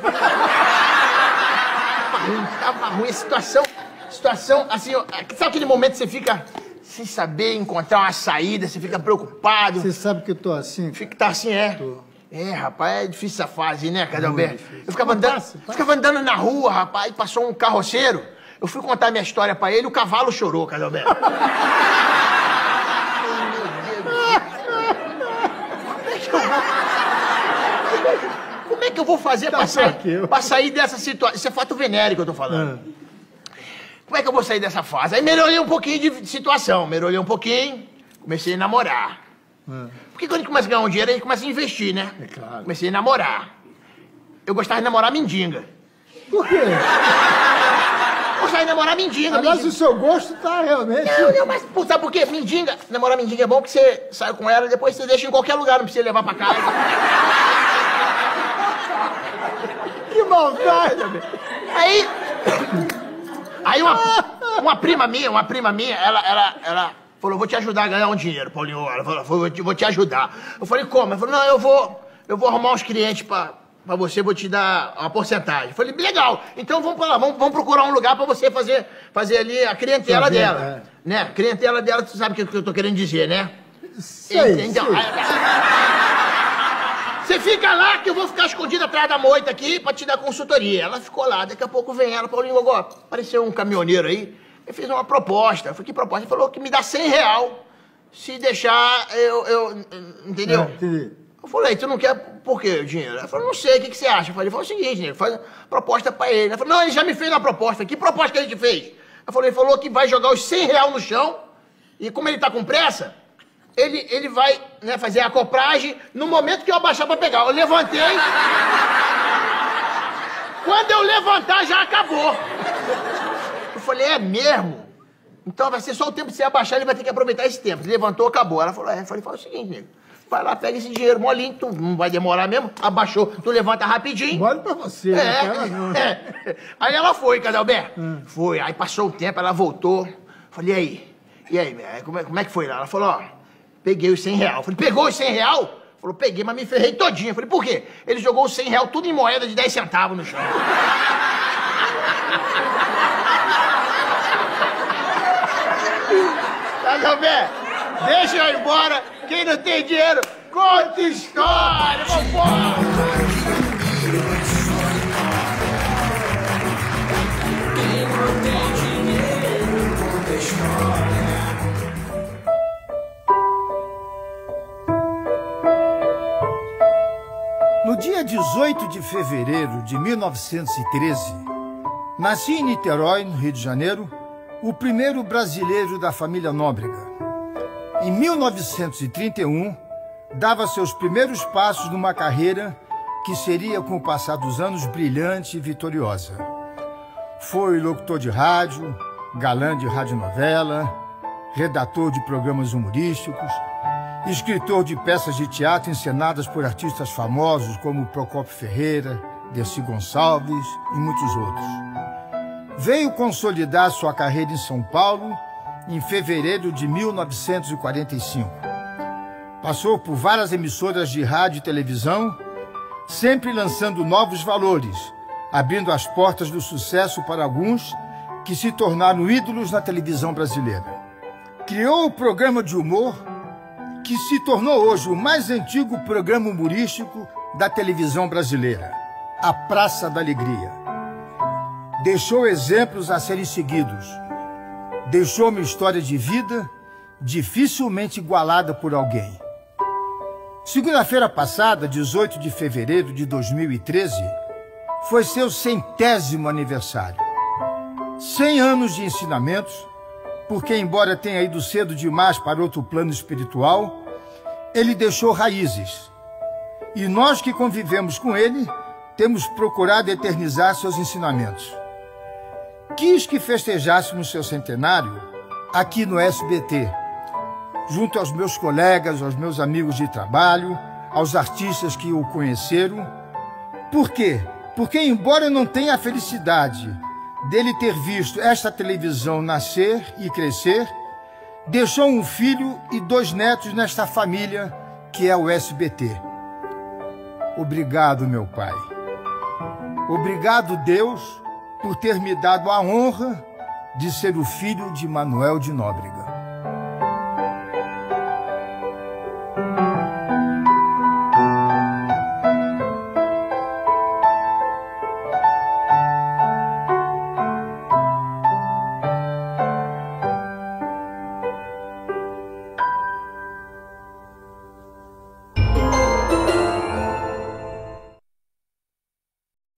Speaker 3: Tava ruim, situação, assim, sabe aquele momento que você fica sem saber encontrar uma saída, você fica preocupado?
Speaker 1: Você sabe que eu tô assim?
Speaker 3: Tá assim, é? Tô. É, rapaz, é difícil essa fase, né, Casalberto? Eu ficava andando na rua, rapaz, e passou um carroceiro. Eu fui contar minha história pra ele, o cavalo chorou, Casalberto. Como é que eu vou fazer pra sair dessa situação? Isso é fato venéreo que eu tô falando. Como é que eu vou sair dessa fase? Aí melhorei um pouquinho de situação, comecei a namorar. Porque quando a gente começa a ganhar um dinheiro, a gente começa a investir, né?
Speaker 1: É claro.
Speaker 3: Comecei a namorar. Eu gostava de namorar mendiga.
Speaker 1: Por quê?
Speaker 3: Gostava de namorar mendiga.
Speaker 1: Aliás, o seu gosto tá realmente...
Speaker 3: Não, mas sabe por quê? Namorar mendiga é bom porque você sai com ela e depois você deixa em qualquer lugar, não precisa levar pra casa.
Speaker 1: Que maldade!
Speaker 3: Aí uma prima minha, ela falou, vou te ajudar a ganhar um dinheiro, Paulinho. Ela falou, vou te ajudar. Eu falei, como? Ela falou, não, eu vou arrumar uns clientes pra você, vou te dar uma porcentagem. Eu falei, legal, então vamos pra lá, vamos procurar um lugar pra você fazer ali a clientela dela. Né? A clientela dela, tu sabe o que eu tô querendo dizer, né?
Speaker 1: Sei.
Speaker 3: Você fica lá que eu vou ficar escondido atrás da moita aqui pra te dar consultoria. Ela ficou lá, daqui a pouco vem ela, Paulinho Gogó, apareceu um caminhoneiro aí, eu fiz uma proposta. Eu falei, que proposta? Ele falou que me dá R$100 se deixar entendeu?
Speaker 1: Entendi.
Speaker 3: Eu falei, tu não quer por quê o dinheiro? Ela falou, não sei, o que você acha? Eu falei, o seguinte, né, faz proposta pra ele. Ela falou, não, ele já me fez uma proposta. Eu falei, que proposta que ele te fez? Eu falei, ele falou que vai jogar os R$100 no chão e como ele tá com pressa, ele vai, né, fazer a acoplagem no momento que eu abaixar pra pegar. Eu levantei. Quando eu levantar, já acabou. Eu falei, é mesmo? Então vai ser só o tempo de você abaixar, ele vai ter que aproveitar esse tempo. Ele levantou, acabou. Ela falou, fala o seguinte, nego. Vai lá, pega esse dinheiro molinho, tu não vai demorar mesmo. Abaixou, tu levanta rapidinho.
Speaker 1: Mole pra você, né?
Speaker 3: Aí ela foi, Casalberto. Foi, aí passou o tempo, ela voltou. Falei, e aí, como é que foi lá? Ela falou, ó, peguei os R$100. Eu falei, pegou os R$100? Falou, peguei, mas me ferrei todinho. Eu falei, por quê? Ele jogou os R$100 tudo em moeda de 10 centavos no chão. Casalberto, deixa eu ir embora. Quem não tem dinheiro, conta história. Vambora.
Speaker 22: No dia 18 de fevereiro de 1913, nascia em Niterói, no Rio de Janeiro, o primeiro brasileiro da família Nóbrega. Em 1931, dava seus primeiros passos numa carreira que seria, com o passar dos anos, brilhante e vitoriosa. Foi locutor de rádio, galã de radionovela, redator de programas humorísticos, escritor de peças de teatro encenadas por artistas famosos como Procópio Ferreira, Dercy Gonçalves e muitos outros. Veio consolidar sua carreira em São Paulo em fevereiro de 1945. Passou por várias emissoras de rádio e televisão, sempre lançando novos valores, abrindo as portas do sucesso para alguns que se tornaram ídolos na televisão brasileira. Criou o programa de humor que se tornou hoje o mais antigo programa humorístico da televisão brasileira, A Praça da Alegria. Deixou exemplos a serem seguidos. Deixou uma história de vida dificilmente igualada por alguém. Segunda-feira passada, 18 de fevereiro de 2013, foi seu 100º aniversário. 100 anos de ensinamentos, porque embora tenha ido cedo demais para outro plano espiritual, ele deixou raízes. E nós que convivemos com ele, temos procurado eternizar seus ensinamentos. Quis que festejássemos seu centenário aqui no SBT, junto aos meus colegas, aos meus amigos de trabalho, aos artistas que o conheceram. Por quê? Porque, embora eu não tenha a felicidade dele ter visto esta televisão nascer e crescer, deixou um filho e 2 netos nesta família que é o SBT. Obrigado, meu pai. Obrigado, Deus, por ter me dado a honra de ser o filho de Manuel de Nóbrega.